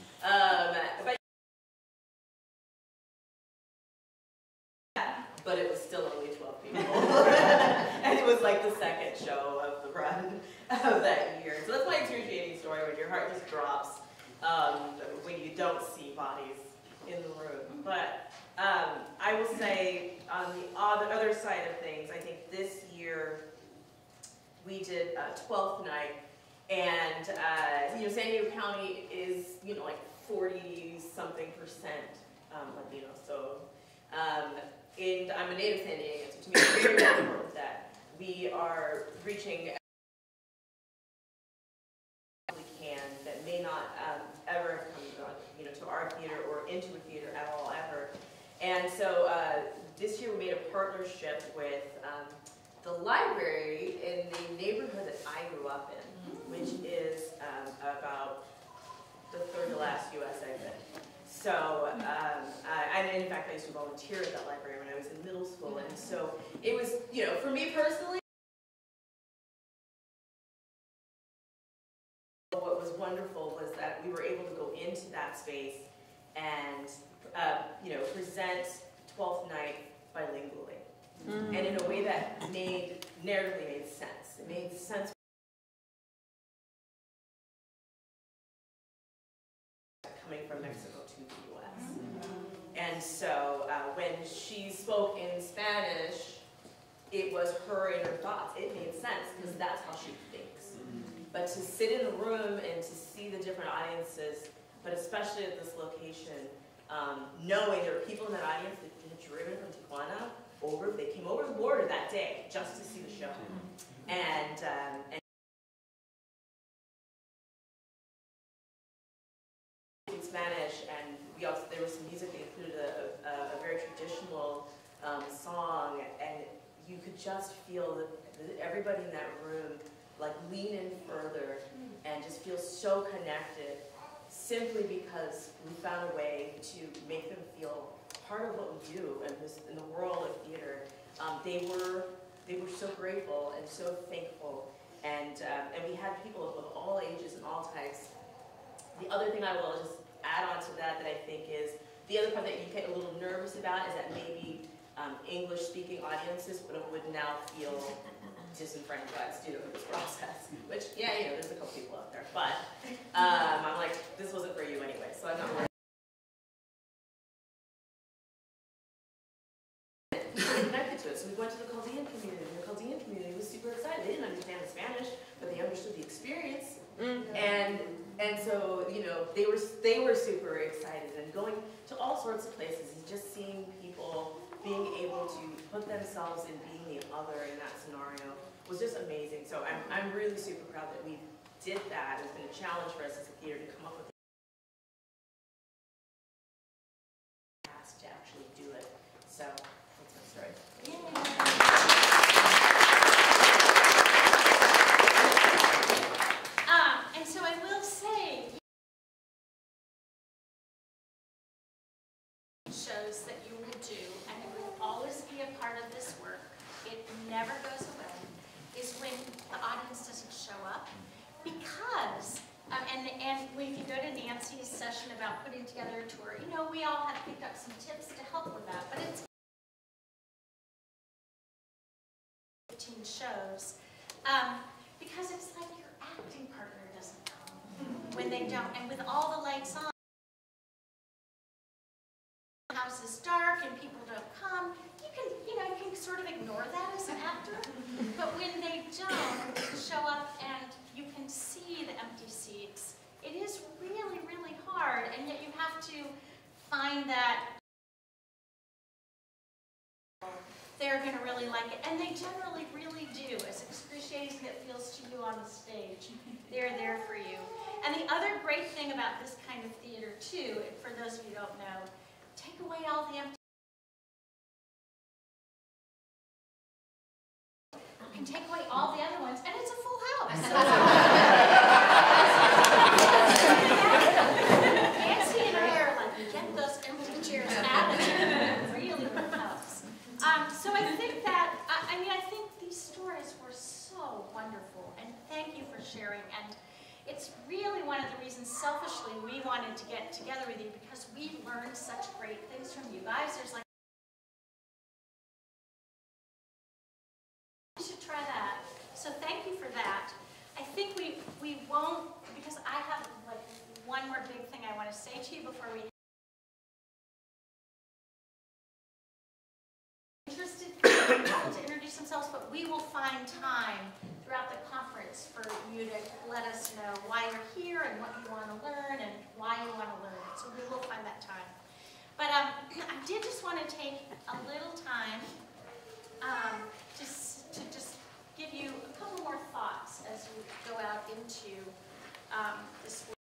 But it was still only 12 people. And it was like the second show of the run of that year. So that's my excruciating story when your heart just drops when you don't see bodies in the room. But I will say on the other side of things, I think this year we did 12th night. And San Diego County is like 40-something% Latino. So. And I'm a native San Diegan, so to me it's very important that we are reaching everyone we can that may not ever have come to our theater or into a theater at all ever. And so this year we made a partnership with the library in the neighborhood that I grew up in, which is about the third to last U.S. exit. So, and in fact, I used to volunteer at that library when I was in middle school, and so it was, for me personally, what was wonderful was that we were able to go into that space and, present 12th Night bilingually, and in a way that narratively made sense. It made sense. Coming from Mexico to the U.S. And so when she spoke in Spanish, it was her inner thoughts. It made sense because that's how she thinks. But to sit in a room and to see the different audiences, but especially at this location, knowing there were people in that audience that had driven from Tijuana over, they came over the border that day just to see the show. And Spanish, and there was some music that included a very traditional song, and you could just feel that everybody in that room like lean in further and just feel so connected, simply because we found a way to make them feel part of what we do in the world of theater. They were so grateful and so thankful, and we had people of all ages and all types. The other thing I will just add on to that I think is, the other part that you get a little nervous about is that maybe English-speaking audiences would now feel disenfranchised due to this process. Which, there's a couple people out there. But I'm like, this wasn't for you anyway, so I'm not worried. Connected to it. So we went to the Chaldean community, and the Chaldean community was super excited. They didn't understand the Spanish, but they understood the experience. And so, they were super excited, and going to all sorts of places and just seeing people being able to put themselves in being the other in that scenario was just amazing. So I'm really super proud that we did that. It's been a challenge for us as a theater to come up with a task to actually do it. So that's my story. And so I will say, shows that you will do, and it will always be a part of this work, it never goes away, is when the audience doesn't show up. Because, and when you go to Nancy's session about putting together a tour, we all have picked up some tips to help with that, but it's 15 shows, because it's like your acting partner doesn't come when they don't, and with all the lights on, the house is dark and people don't come, you can sort of ignore that as an actor, but when they don't show up and you can see the empty seats, it is really, really hard, and yet you have to find that they're going to really like it, and they generally really do. As excruciating as it feels to you on the stage, they're there for you. And the other great thing about this kind of theater too, for those of you who don't know, take away all the empty can take away all the other ones, and it's a full house. Nancy and I are like, get those empty chairs out of here. It really helps. So I think that, I think these stories were so wonderful, and thank you for sharing. And it's really one of the reasons, selfishly, we wanted to get together with you, because we learned such great things from you guys. There's like, you should try that. So thank you for that. I think we won't, because I have like one more big thing I want to say to you before we interested people to introduce themselves, but we will find time throughout the conference for you to let us know why you're here and what you want to learn and why you want to learn it. So we will find that time. But I did just want to take a little time to just give you a couple more thoughts as we go out into this work.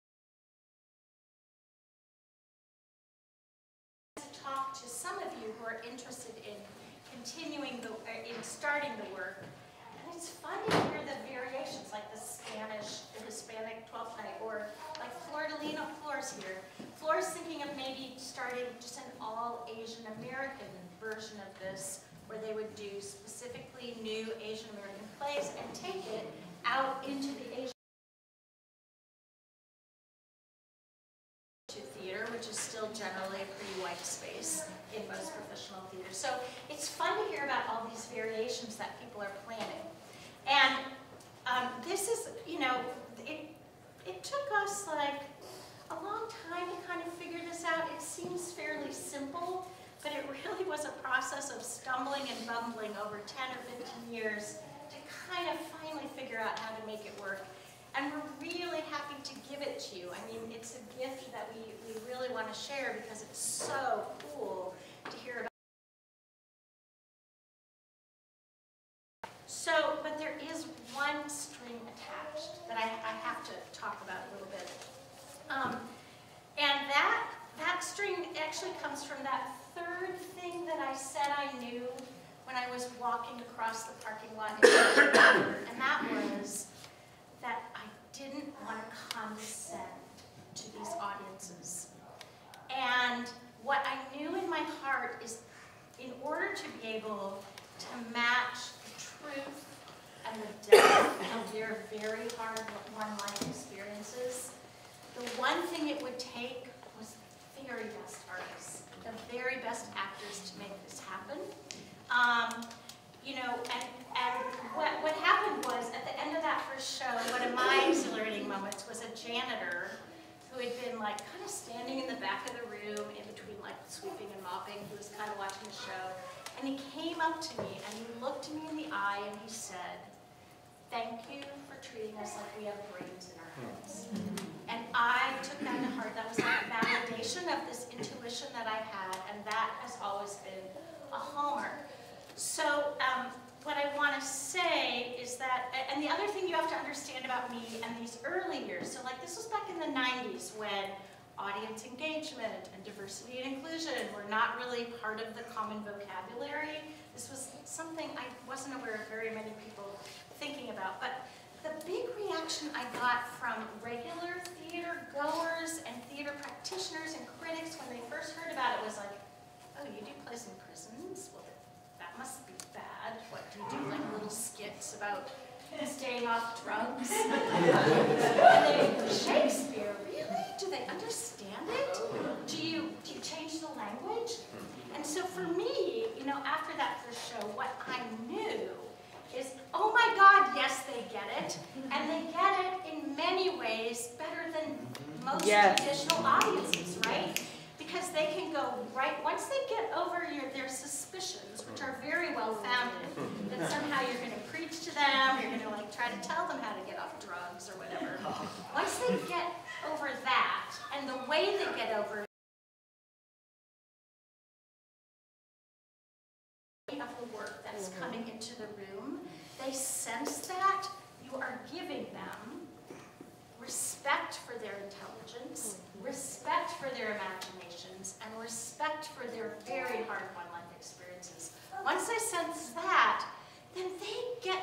To talk to some of you who are interested in continuing in starting the work. And it's fun to hear the variations, like the Hispanic 12th night, or like Flor-de-Lino, Flor's here. Flor's thinking of maybe starting just an all Asian American version of this, where they would do specifically new Asian American plays and take it out into the Asian theater, which is still generally a pretty white space in most professional theaters. So it's fun to hear about all these variations that people are planning. And this is, it took us like a long time to kind of figure this out. It seems fairly simple, but it really was a process of stumbling and bumbling over 10 or 15 years to kind of finally figure out how to make it work. And we're really happy to give it to you. I mean, it's a gift that we really want to share, because it's so cool to hear about. So, but there is one string attached that I have to talk about a little bit. And that string actually comes from that third thing that I said I knew when I was walking across the parking lot in Vancouver, and that was that I didn't want to condescend to these audiences. And what I knew in my heart is, in order to be able to match the truth and the depth of their very hard one-life experiences, the one thing it would take was the very best artists, the very best actors to make this happen. And what happened was, at the end of that first show, one of my exhilarating moments was a janitor who had been like kind of standing in the back of the room in between like sweeping and mopping, who was kind of watching the show. And he came up to me and he looked me in the eye and he said, "Thank you for treating us like we have brains in our heads." And I took that to heart. That was like a validation of this intuition that I had, and that has always been a hallmark. So what I want to say is that, and the other thing you have to understand about me and these early years, so like this was back in the 90s when audience engagement and diversity and inclusion were not really part of the common vocabulary. This was something I wasn't aware of very many people thinking about. But the big reaction I got from regular theater goers and theater practitioners and critics when they first heard about it was like, "Oh, you do plays in prisons? Well, that must be bad. What, do you do like little skits about staying off drugs?" Shakespeare, really? Do they understand it? Do you change the language? And so for me, after that first show, what I knew is, oh my God, yes, they get it. And they get it in many ways better than most traditional audiences, right? Because they can go right, once they get over their suspicions, which are very well founded, that somehow you're going to preach to them, you're going to like try to tell them how to get off drugs or whatever. Once they get over that, and the way they get over it, of the work that's coming into the room, they sense that you are giving them respect for their intelligence, respect for their imaginations, and respect for their very hard one-life experiences. Once they sense that, then they get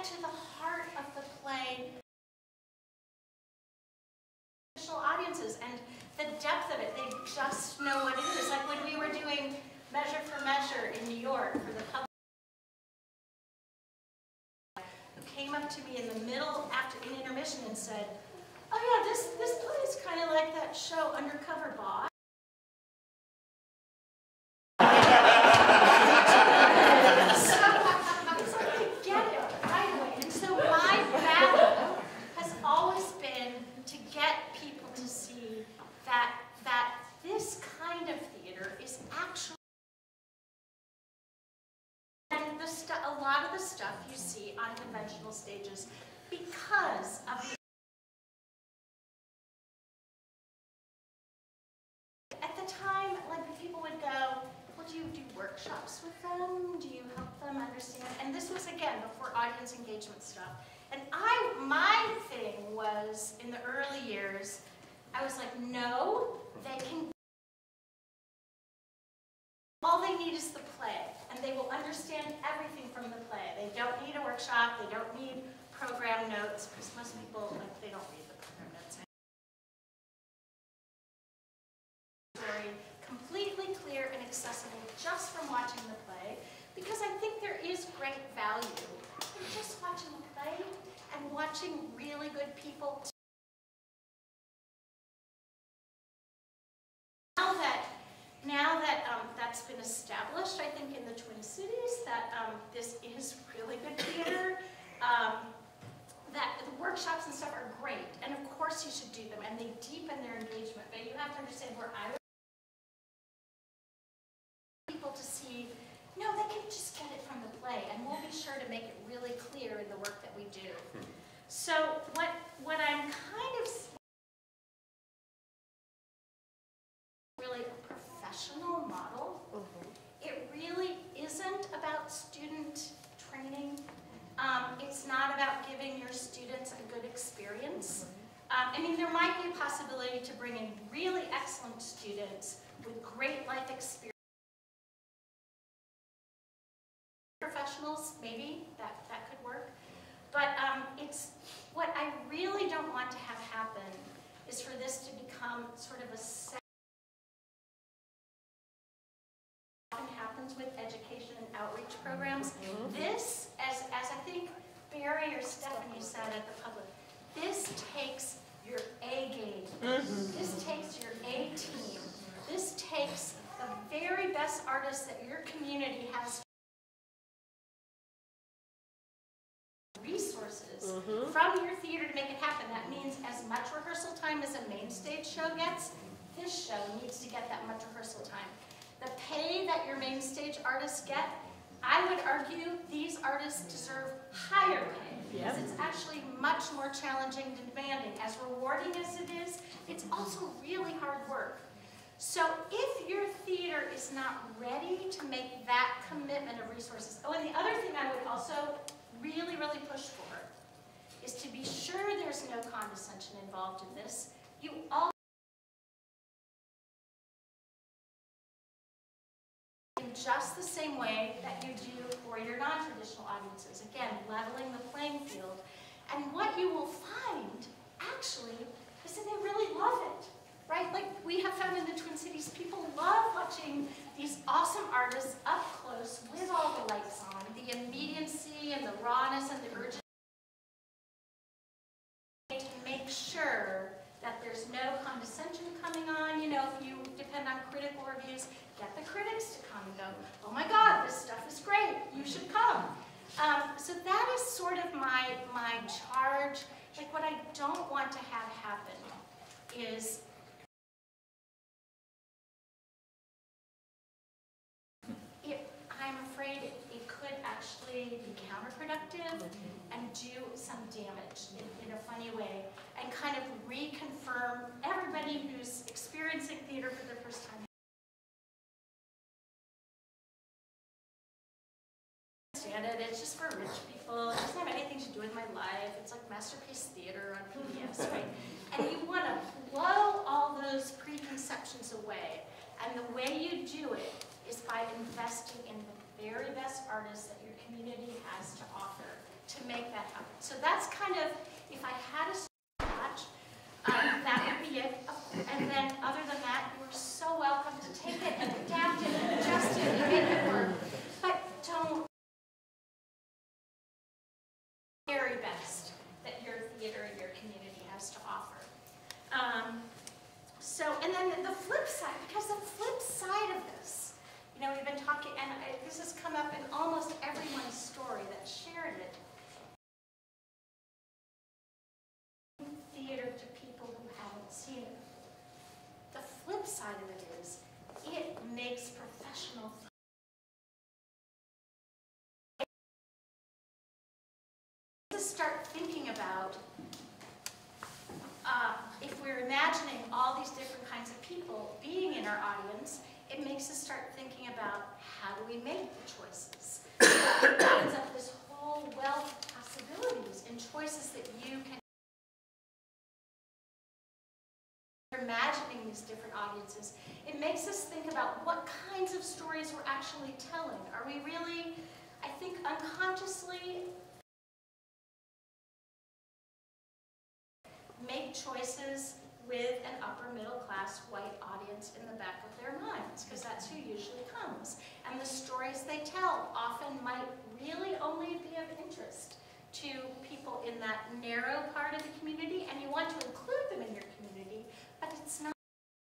to me in the middle after an intermission and said, "Oh yeah, this play is kind of like that show Undercover Boss." So I get it right away. And so my battle has always been to get people to see that this kind of theater is actually, and a lot of the stuff you see on conventional stages because of the at the time, like people would go, well, do you do workshops with them? Do you help them understand? And this was, again, before audience engagement stuff. And my thing was, in the early years, I was like, no, they can, all they need is the play, and they will understand everything from the play. They don't need a workshop, they don't need program notes, because most people, like, they don't read the program notes. Completely clear and accessible just from watching the play, because I think there is great value in just watching the play and watching really good people. Now that that's been established, I think in the Twin Cities, that this is really good theater, that the workshops and stuff are great, and of course you should do them, and they deepen their engagement, but you have to understand where I would people to see, no, they can just get it from the play, and we'll be sure to make it really clear in the work that we do. So what I'm kind of really a professional model. It really isn't about student training. It's not about giving your students a good experience. I mean, there might be a possibility to bring in really excellent students with great life experience. Professionals, maybe, that could work. But it's what I really don't want to have happen is for this to become sort of a set. Often happens with education and outreach programs. This, as I think Barry or Stephanie said at the public, this takes your A game. This takes your A team. This takes the very best artists that your community has. Resources from your theater to make it happen. That means as much rehearsal time as a main stage show gets, this show needs to get that much rehearsal time. The pay that your main stage artists get, I would argue these artists deserve higher pay. Because it's actually much more challenging and demanding. As rewarding as it is, it's also really hard work. So if your theater is not ready to make that commitment of resources, oh, and the other thing I would also really, really push for is to be sure there's no condescension involved in this. You all in just the same way that you do for your non-traditional audiences. Again, leveling the playing field. And what you will find, actually, is that they really love it. Right? Like we have found in the Twin Cities, people love watching these awesome artists up close with all the lights on, the immediacy and the rawness and the urgency. They can make sure that there's no condescension coming on. You know, if you depend on critical reviews, get the critics to come and go, oh my God, this stuff is great, you should come. So that is sort of my charge. Like what I don't want to have happen is I'm afraid it could actually be counterproductive and do some damage in a funny way and kind of reconfirm everybody who's experiencing theater for the first time. Understand it, it's just for rich people, it doesn't have anything to do with my life, it's like Masterpiece Theater on PBS, right? And you want to blow all those preconceptions away, and the way you do it is by investing in the very best artists that your community has to offer to make that happen. So that's kind of, if I had a match, that would be it. And then other than that, you're so welcome to take it and adapt it and adjust it and make it work. But don't very best. imagining all these different kinds of people being in our audience, it makes us start thinking about how do we make the choices. It opens up this whole wealth of possibilities and choices that you can. Imagining these different audiences, it makes us think about what kinds of stories we're actually telling. Are we really, I think unconsciously, make choices with an upper middle class white audience in the back of their minds, because that's who usually comes. And the stories they tell often might really only be of interest to people in that narrow part of the community, and you want to include them in your community, but it's not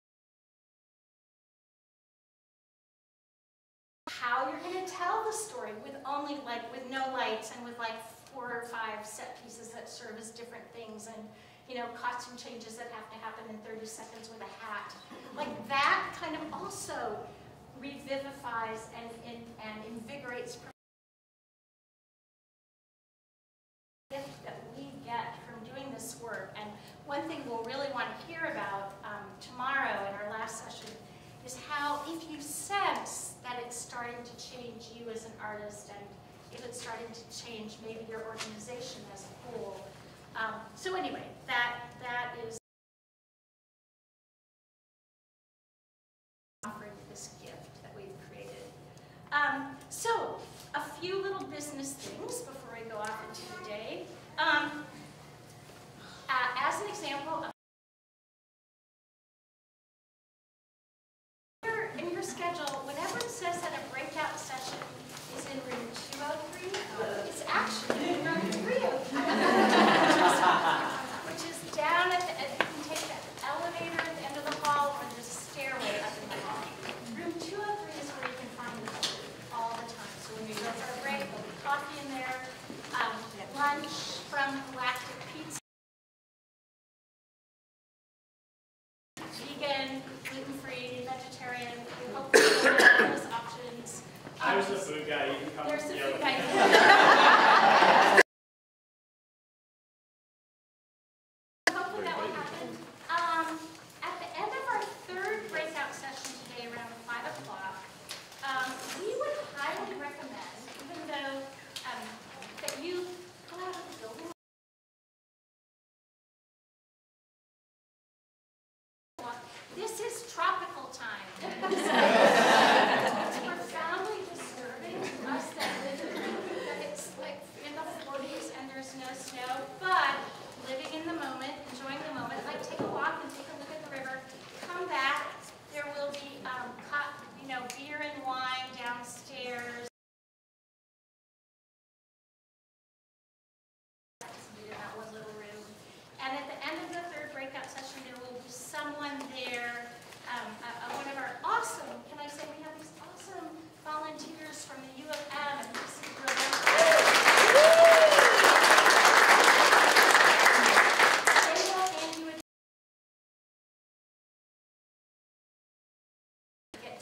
how you're going to tell the story with only with no lights and with 4 or 5 set pieces that serve as different things, and costume changes that have to happen in 30 seconds with a hat. That kind of also revivifies and invigorates that we get from doing this work. And one thing we'll really want to hear about tomorrow in our last session is how, if you sense that it's starting to change you as an artist, and if it's starting to change maybe your organization as a whole. So anyway, that is offering this gift that we've created. So a few little business things before we go off into the day. As an example, in your schedule, whenever it says that a breakout session is in room 203, it's actually in room 303, which is down at the, you can take the elevator at the end of the hall, or there's a stairway up in the hall. Room 203 is where you can find us all the time. So when we go for a break, there'll be coffee in there, lunch from Galactic Pizza, vegan, gluten-free, vegetarian. We hope you have all those options. I was the food guy. You can come. There's the yell food at me. guy. Hopefully that will happen. At the end of our 3rd breakout session today, around 5 o'clock, we would highly recommend, even though that you go out of the building. This is tropical time. It's profoundly disturbing to us that it's in the 40s and there's no snow, but living in the moment, enjoying the moment, take a walk and take a look at the river, come back, there will be beer and wine downstairs. That one little room. And at the end of the 3rd breakout session, there will be someone there, one of our awesome, can I say we have these awesome volunteers from the U of M and UC Berlin. They will hand you a get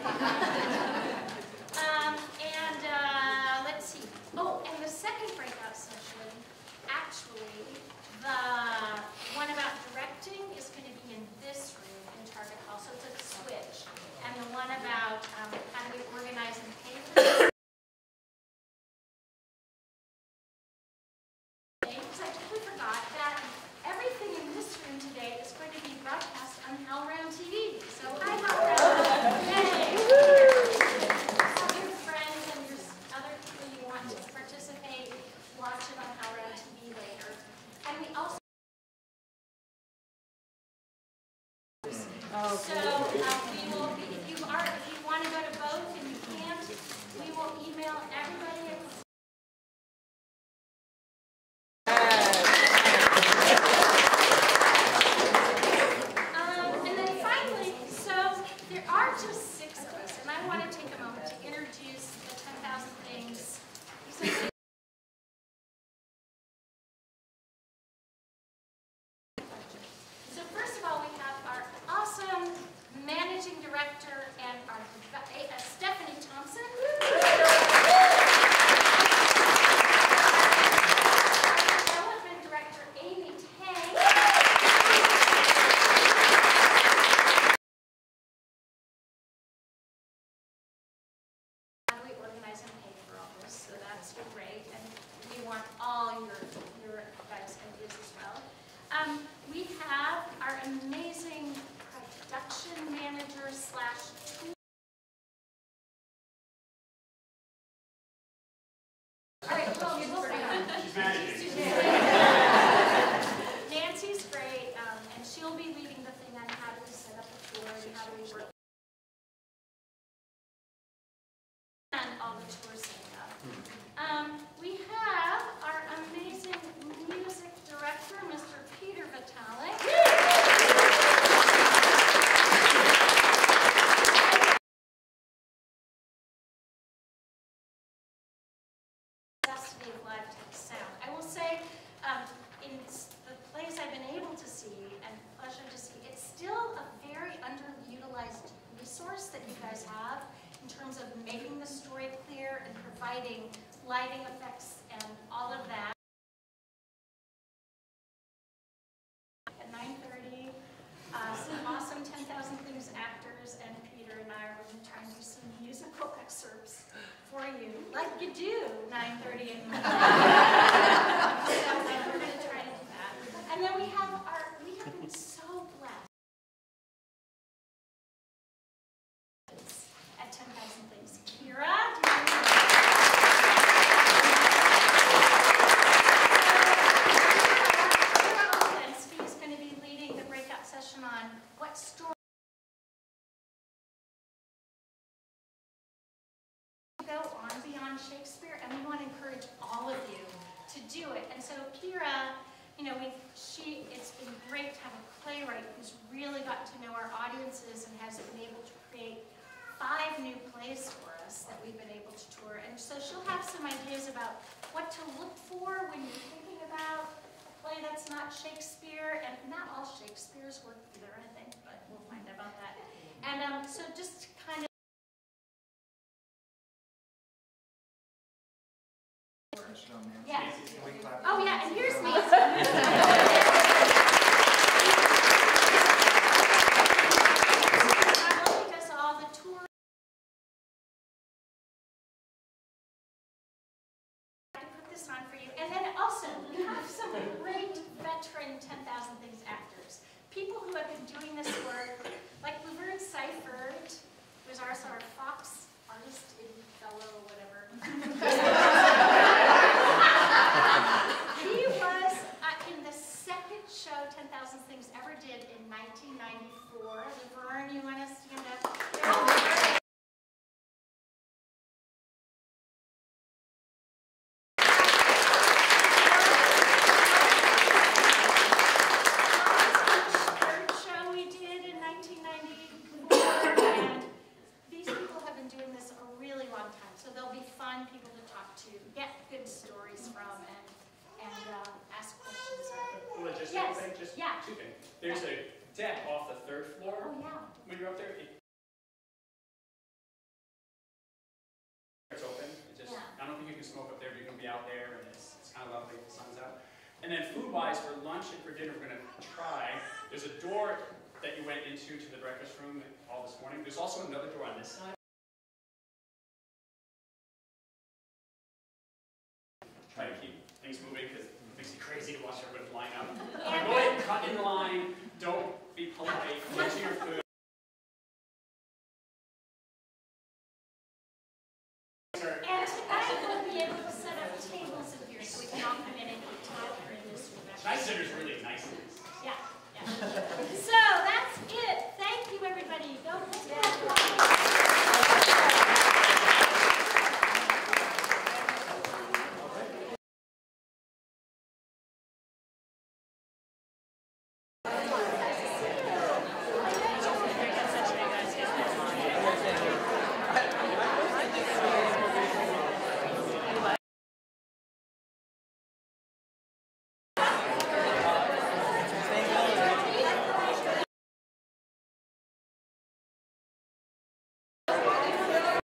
to. Let's see. Oh, and the second breakout session, actually, the one about directing is going to be in this room in Target Hall, so it's a switch. And the one about how do we organize and pay for this. Because I totally forgot that everything in this room today is going to be broadcast on HowlRound TV. So hi, HowlRound. Yay! Have your friends and your other people you want to participate, watch it on HowlRound TV later. And we also so we will be, if you want to go to both and you can't tour. All right, well, She's managing. Nancy's great, and she'll be leading the thing on how do we set up a tour and how do we work. And all the tours setting up. We have our amazing music director, Mr. Peter Vitalik. Necessity of live text sound. I will say, in the plays I've been able to see and pleasure to see, it's still a very underutilized resource that you guys have in terms of making the story clear and providing lighting effects and all of that. At 9:30, some awesome 10,000 Things actors and Peter and I are going to try and do some musical excerpts for you, like you do 9:30 in the morning. So we're going to try to do that. And then we have been so blessed at 10,000 Things. Kira, do you Kira is going to be leading the breakout session on what story go on beyond Shakespeare, and we want to encourage all of you to do it. And so Kira, you know, it's been great to have a playwright who's really got to know our audiences and has been able to create 5 new plays for us that we've been able to tour. And so she'll have some ideas about what to look for when you're thinking about a play that's not Shakespeare, and not all Shakespeare's work either, I think, but we'll find out about that. And so just kind of yes. Oh yeah, and here's me. Not only does all the tour, I can put this on for you, and then also we have some great veteran 10,000 Things actors, people who have been doing this work, like Laverne Seifert, who's our sort of Fox artist in fellow whatever. He was in the second show 10,000 Things ever did in 1994. Laverne, you want to stand up? Third show we did in 1994, and these people have been doing this a really long time, so they'll be fun people to talk to, get good stories from, and ask questions. Logistical Yes. thing, just Yeah. 2 things. There's a deck off the 3rd floor. Oh yeah. When you're up there, it's open. I don't think you can smoke up there, but you can be out there, and it's kind of lovely if the sun's out. And then food-wise, for lunch and for dinner, we're going to try. There's a door that you went into to the breakfast room all this morning. There's also another door on this side.